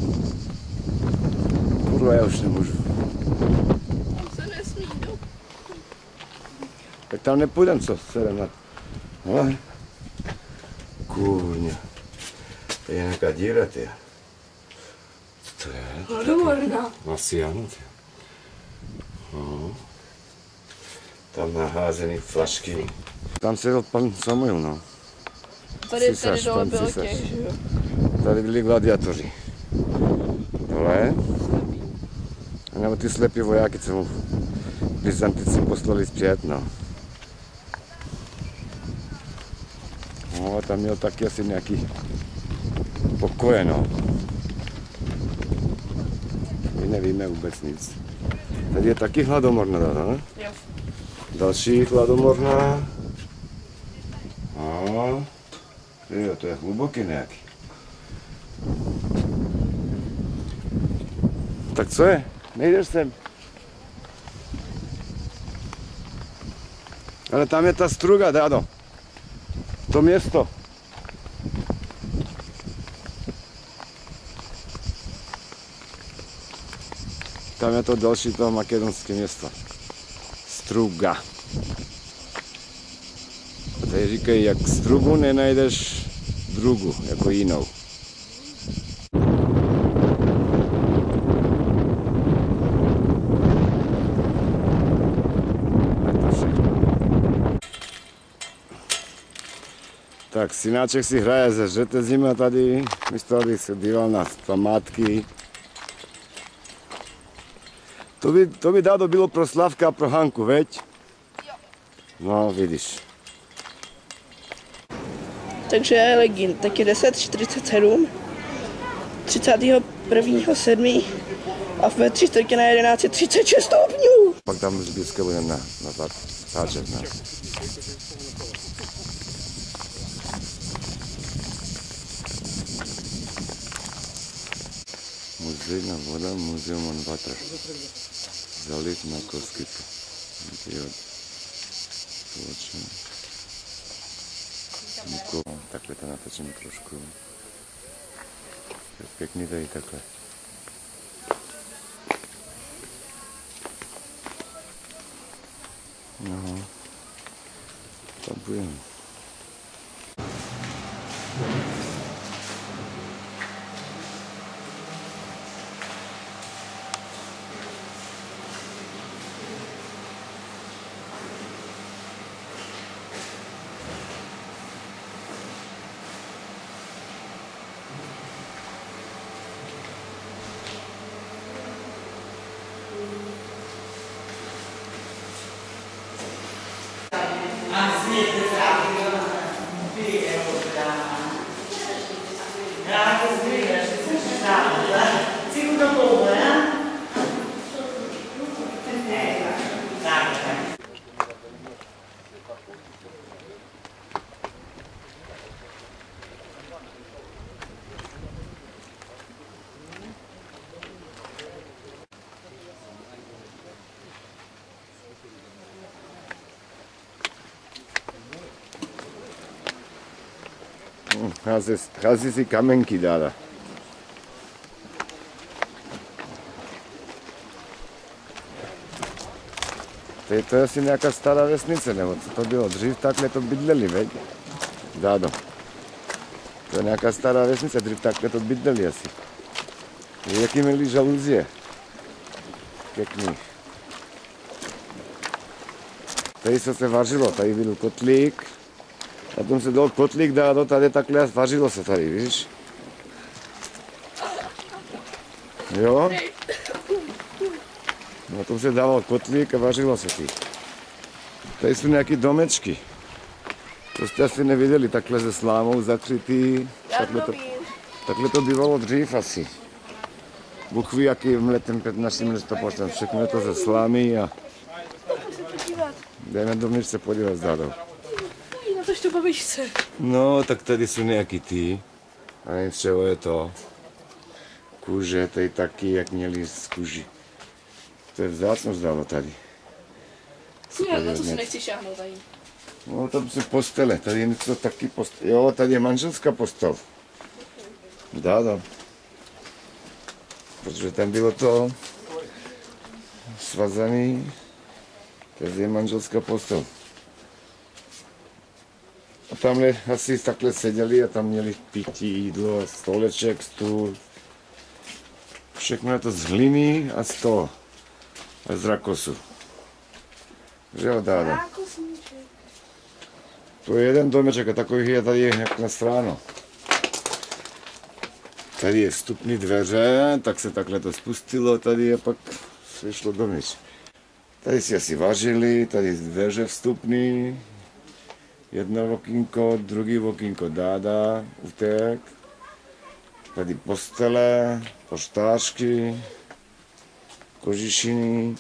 S2: Kurva, já už nemůžu.
S3: Tam se nesmí, jo?
S2: Tak tam nepůjdem, co? Sedem na... No. Kurňa. To je nějaká díra, ty. Co to je?
S3: Hladomorná.
S2: Asi ano, ty. No. Tam naházený flašky. Tam sedl pan Samuel, no.
S3: Tady, tady
S2: Císař,
S3: dole
S2: pan
S3: bylo
S2: císař.
S3: těch, že jo?
S2: Tady byli gladiátoři. Dole. Nebo ty slepí vojáky, co mu Byzantici poslali zpět, no. No a tam měl taky asi nějaký pokoje, no. My nevíme vůbec nic. Tady je taky hladomorná, no?
S3: Jo.
S2: Další hladomorná. No. Jo, to je hluboký nějaký. Tak co je? Nejdeš sem? Ale tam je ta struga, Dado. To město. Tam je to další to makedonské město. Struga. A tady říkají, jak strugu nenajdeš drugu, jako jinou. Tak, synáček si hraje se řetězím tady, místo abych se díval na památky. To by, to by Dado bylo pro Slavka a pro Hanku, veď?
S3: Jo.
S2: No, vidíš.
S3: Takže Legín, taky deset čtyřicet sedm, třicátého prvního sedmého a ve tři čtvrtě na jedenáct je třicet šest stupňů.
S2: Pak tam zbytské budeme na, na táčet. Na. Muzejná voda, muzeum Monvatra. Zaliv na Koskytu. Takhle to natočím trošku. Je pěkný tady takhle. No, tam budeme. Hází si kamenky dáda. To je, to je asi nějaká stará vesnice, nebo co to bylo? Dřív takhle to bydleli, veď? Dádo. To je nějaká stará vesnice, dřív takhle to bydleli asi. Jaký měli žaluzie. Pěkný. Tady se se vařilo, tady byl kotlík. Na tom se dal kotlík, Dádo, tady takhle vařilo se tady, víš? Jo? Na tom se dával kotlík a vařilo se ty. Tady jsou nějaké domečky. To jste asi neviděli, takhle se slámou zakrytý. Takhle to, takhle to bývalo dřív asi. Bůh ví, jakým letem, patnáctým listopadem, všechno je to ze slámy a... Jdeme dovnitř se podívat s Dádou.
S3: Na to, to babičce.
S2: No, tak tady jsou nějaký ty. A nevím, čeho je to. Kůže, tady taky, jak měli z kůži. To je vzácnost dalo tady.
S3: Já na to si nechci šáhnout tady.
S2: No, tam jsou postele, tady je něco taky postel. Jo, tady je manželská postel. Dáda. Protože tam bylo to svazaný, tady je manželská postel. A tamhle asi takhle seděli a tam měli pití, jídlo, stoleček, stůl. Všechno je to z hliny a z toho. A z rakosu. Že jo, Dáda? To je jeden domeček a takových je tady jak na stránu. Tady je vstupní dveře, tak se takhle to spustilo tady a pak se šlo dovnitř. Tady si asi vařili, tady dveře vstupný. Jedno okýnko, druhý okýnko Dáda, utek. Tady postele, poštářky, kožišiny.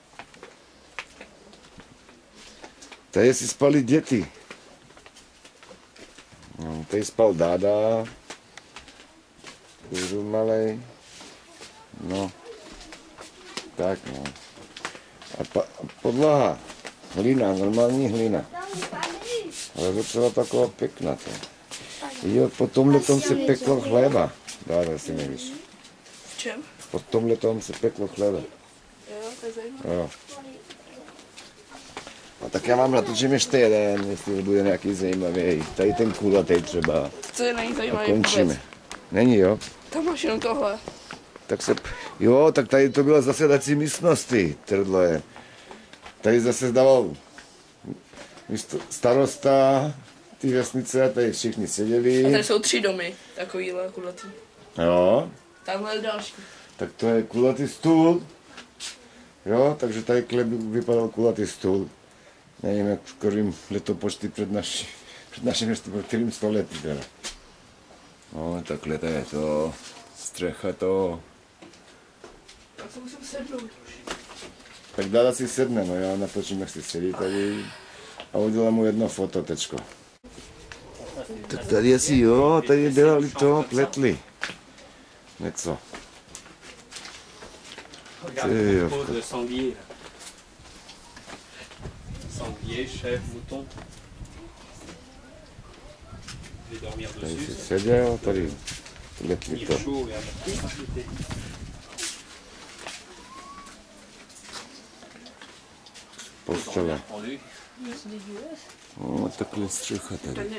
S2: Tady si spali děti. No, tady spal Dáda. Už malej. No. Tak no. A pa, podlaha. Hlina, normální hlina. Ale docela taková pěkná to. Jo, po tomhle tom se peklo chleba. Dáda, si nevíš.
S3: V čem?
S2: Po tomhle tom se peklo chleba.
S3: Jo, to je zajímavé.
S2: Jo. A tak já vám natočím ještě jeden, jestli bude nějaký zajímavý. Tady ten kulatej třeba.
S3: To je není
S2: A
S3: zajímavé
S2: končíme.
S3: vůbec.
S2: Není, jo?
S3: Tam máš jenom tohle.
S2: Tak se... Jo, tak tady to byla zasedací místnosti, tohle. Tady zase dával místo starosta, ty vesnice, tady všichni seděli.
S3: A tady jsou tři domy, takovýhle kulatý.
S2: Jo,
S3: Tamhle je další.
S2: tak to je kulatý stůl. Jo, takže tady kleb vypadal kulatý stůl. Nevím, jak v kterým letopočty před, naši, před naším městem, před kterým století teda. No, takhle to je to, střecha to.
S3: Já se musím sednout.
S2: Tak Dáda si sedne, no já natočím, jak si sedí tady a udělám mu jedno foto, tečko. Tak tady asi jo, tady dělali to, pletli. Něco.
S7: Regarde le pot de sanglier. Sanglier, chèvre, mouton. Je vais dormir
S2: Tady si
S7: dessus.
S2: seděl, tady pletli
S7: Il
S2: to.
S7: est chaud, regarde.
S2: Postele.
S7: Entendu.
S2: No, takhle střecha tady.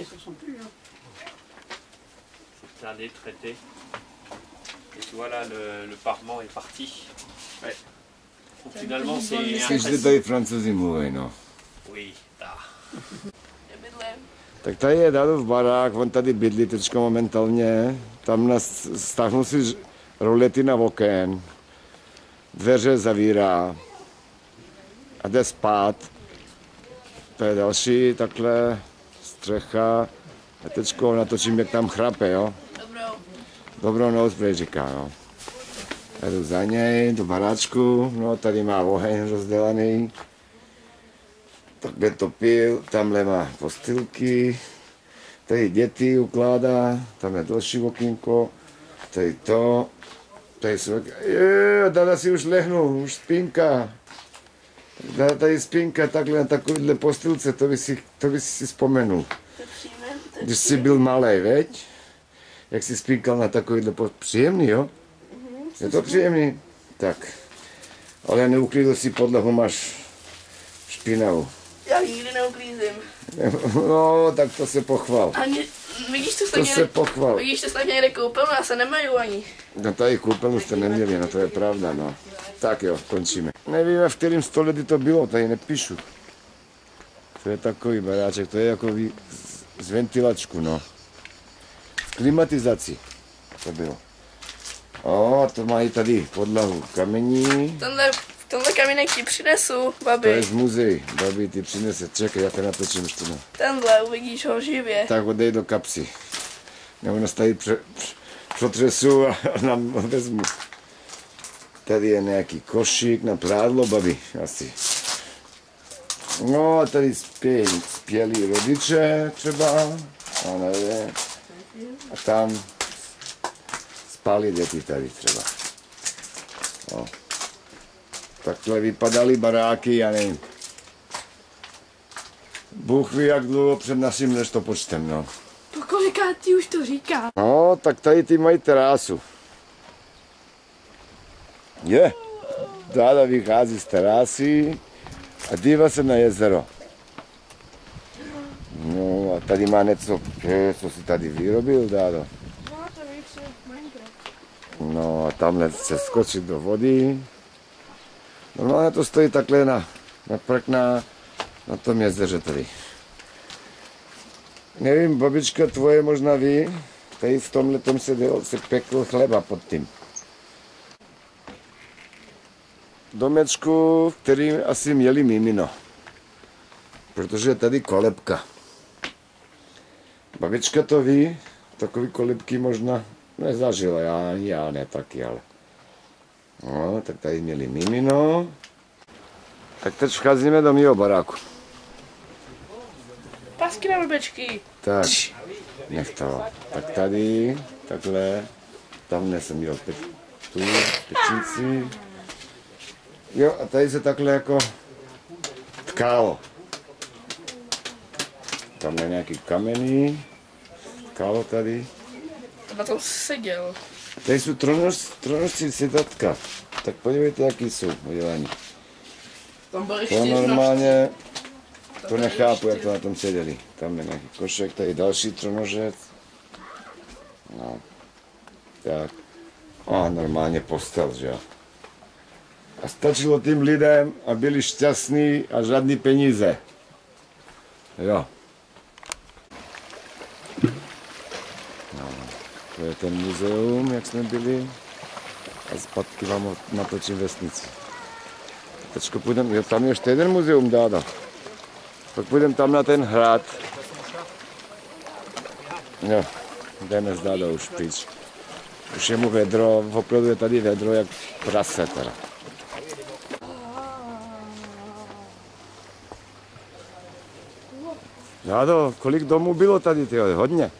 S7: Regardez, traité. Et tu vois là, le, le parement est parti. Ouais. Donc, finalement, c'est un...
S2: Když tady francouzi mluví, no.
S7: Oui, là.
S3: Nebydlím.
S2: Tak tady je Dádův barák, on tady bydlí teďka momentálně. Tam nás stáhnu si rolety na oken, dveře zavírá a jde spát. To je další takhle střecha. A teďko natočím, jak tam chrape, jo.
S3: Dobrou.
S2: Dobrou noc, prej říká, jo. Já jdu za něj do baráčku, no tady má oheň rozdělaný. Takhle topil, tamhle má postýlky, tady děti ukládá, tam je další okýnko, tady to, tady jsou, je, Dada si už lehnu, už spínka. Dada tady spínka takhle na takovýhle postýlce, to by si, to by si vzpomenul. Když jsi byl malej, veď? Jak jsi spínkal na takovýhle postýlce, příjemný, jo? Je to příjemný? Tak, ale neuklidil si podlahu, máš špinavou.
S3: Já nikdy neuklízím.
S2: No, tak to se pochval.
S3: Ani, vidíš, to
S2: To
S3: snad
S2: se
S3: někde,
S2: pochval.
S3: vidíš, to snad někde koupelnu, já se nemaju ani.
S2: No tady koupelnu jste neměli, no to je pravda, no. Tak jo, končíme. Nevíme, v kterém století to bylo, tady nepíšu. To je takový baráček, to je jako vy, z, z ventilačku, no. Z klimatizací to bylo. O, to mají tady podlahu kamení.
S3: Tenhle, tenhle kamínek ti přinesu,
S2: To
S3: babi.
S2: je z muzeí, babi, ty přinese, čekaj, já to natočím ještě, no.
S3: Tenhle, uvidíš ho živě.
S2: Tak ho dej do kapsy. Nebo nás tady pře, pře, přotřesu a nám ho vezmu. Tady je nějaký košík na prádlo, babi, asi. No a tady spějí, spělí rodiče třeba, no nevím. A tam spali děti tady třeba. No. Takhle vypadaly baráky, já nevím. Bůh ví, jak dlouho před naším letopočtem, no.
S3: Po kolikátý už to říká?
S2: No, tak tady ty mají terásu. Je, dáda vychází z terásy a dívá se na jezero. No a tady má něco, co si tady vyrobil, dádo.
S3: No, to víš, Minecraft.
S2: No a tamhle se skočit do vody. Normálně to stojí takhle na, na prkna na tom jezeře tady. Nevím, babička tvoje možná ví, tady v tomhle tom se, dělo, se pekl chleba pod tím. Domečku, v kterým asi měli mimino. Protože je tady kolebka. Babička to ví, takový kolebky možná nezažila, já, já ne taky, ale. No, tak tady měli mimino. Tak teď vcházíme do mýho baráku.
S3: Pásky na blbečky.
S2: Tak, nech to. Tak tady, takhle, tam jsem měl pe, tu pečnici. Jo, a tady se takhle jako tkálo. Tam je nějaký kameny, tkálo tady.
S3: A na tom seděl.
S2: Tady jsou tronožci sedatka. Tak podívejte, jaký jsou udělaní.
S3: Tam byl
S2: To
S3: ještě
S2: normálně, to nechápu, jak to na tom seděli. Tam je nějaký košek, tady další tronožec. No, tak. A normálně postel, že jo. A stačilo tím lidem a byli šťastní a žádný peníze. Jo. No, to je ten muzeum, jak jsme byli. A zpátky vám natočím vesnici. Teďko půjdem, jo, tam je ještě jeden muzeum, dáda. Pak půjdem tam na ten hrad. Jo, jdeme s dádou už pryč. Už je mu vedro, opravdu je tady vedro jak prase teda. Dádo, kolik domů bylo tady, tyjo, hodně.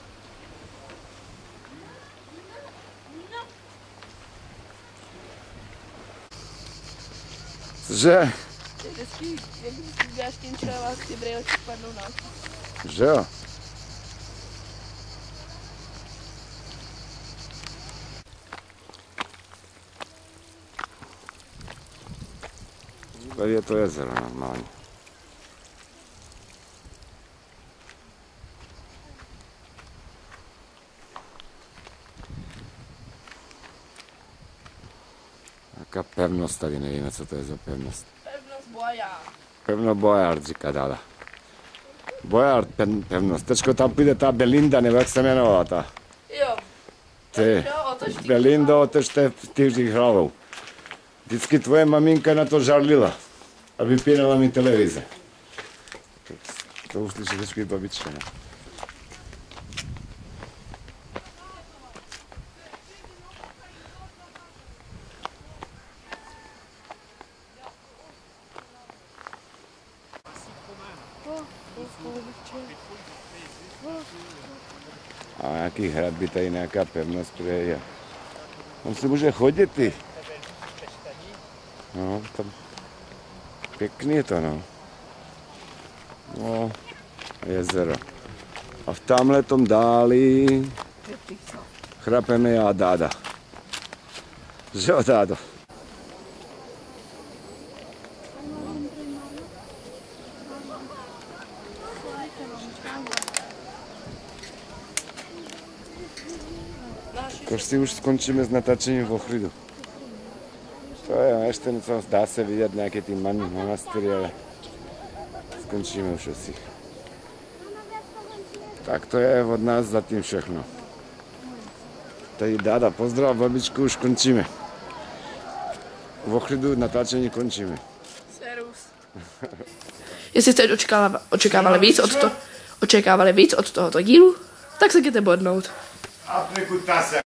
S2: Že?
S3: Vždycky, jak děláš tím čeleva, ty brýlečky spadnou na oči.
S2: Že jo? Tady je to jezero normálně. Jaká pevnost tady, nevíme, co to je za pevnost.
S3: Pevnost Boja.
S2: Pevno Boyard, říká dáda. Boyard pevnost. Teďko tam půjde ta Belinda, nebo jak se jmenovala ta?
S3: Jo.
S2: Ty, Belindo, otočte týždých hlavou. Vždycky tvoje maminka na to žarlila a vypínala mi televize. To uslyší vždycky babička, ne? A nějaký hradby, tady nějaká pevnost, kde je. Tam se může chodit, ty. No, tam pěkný je to, no. No, jezero. A v tamhle tom dáli chrapeme já dáda. Že jo, dádo? Kož už skončíme s natáčením v Ohridu. To je ještě něco, dá se vidět nějaké ty monastýry, ale skončíme už asi. Tak to je od nás zatím všechno. Tady dáda, pozdrav babičku, už končíme. V Ohridu natáčení končíme.
S3: Serus. Jestli jste očekávali, očekávali víc od to, očekávali víc od tohoto dílu, tak se jděte bodnout.
S2: A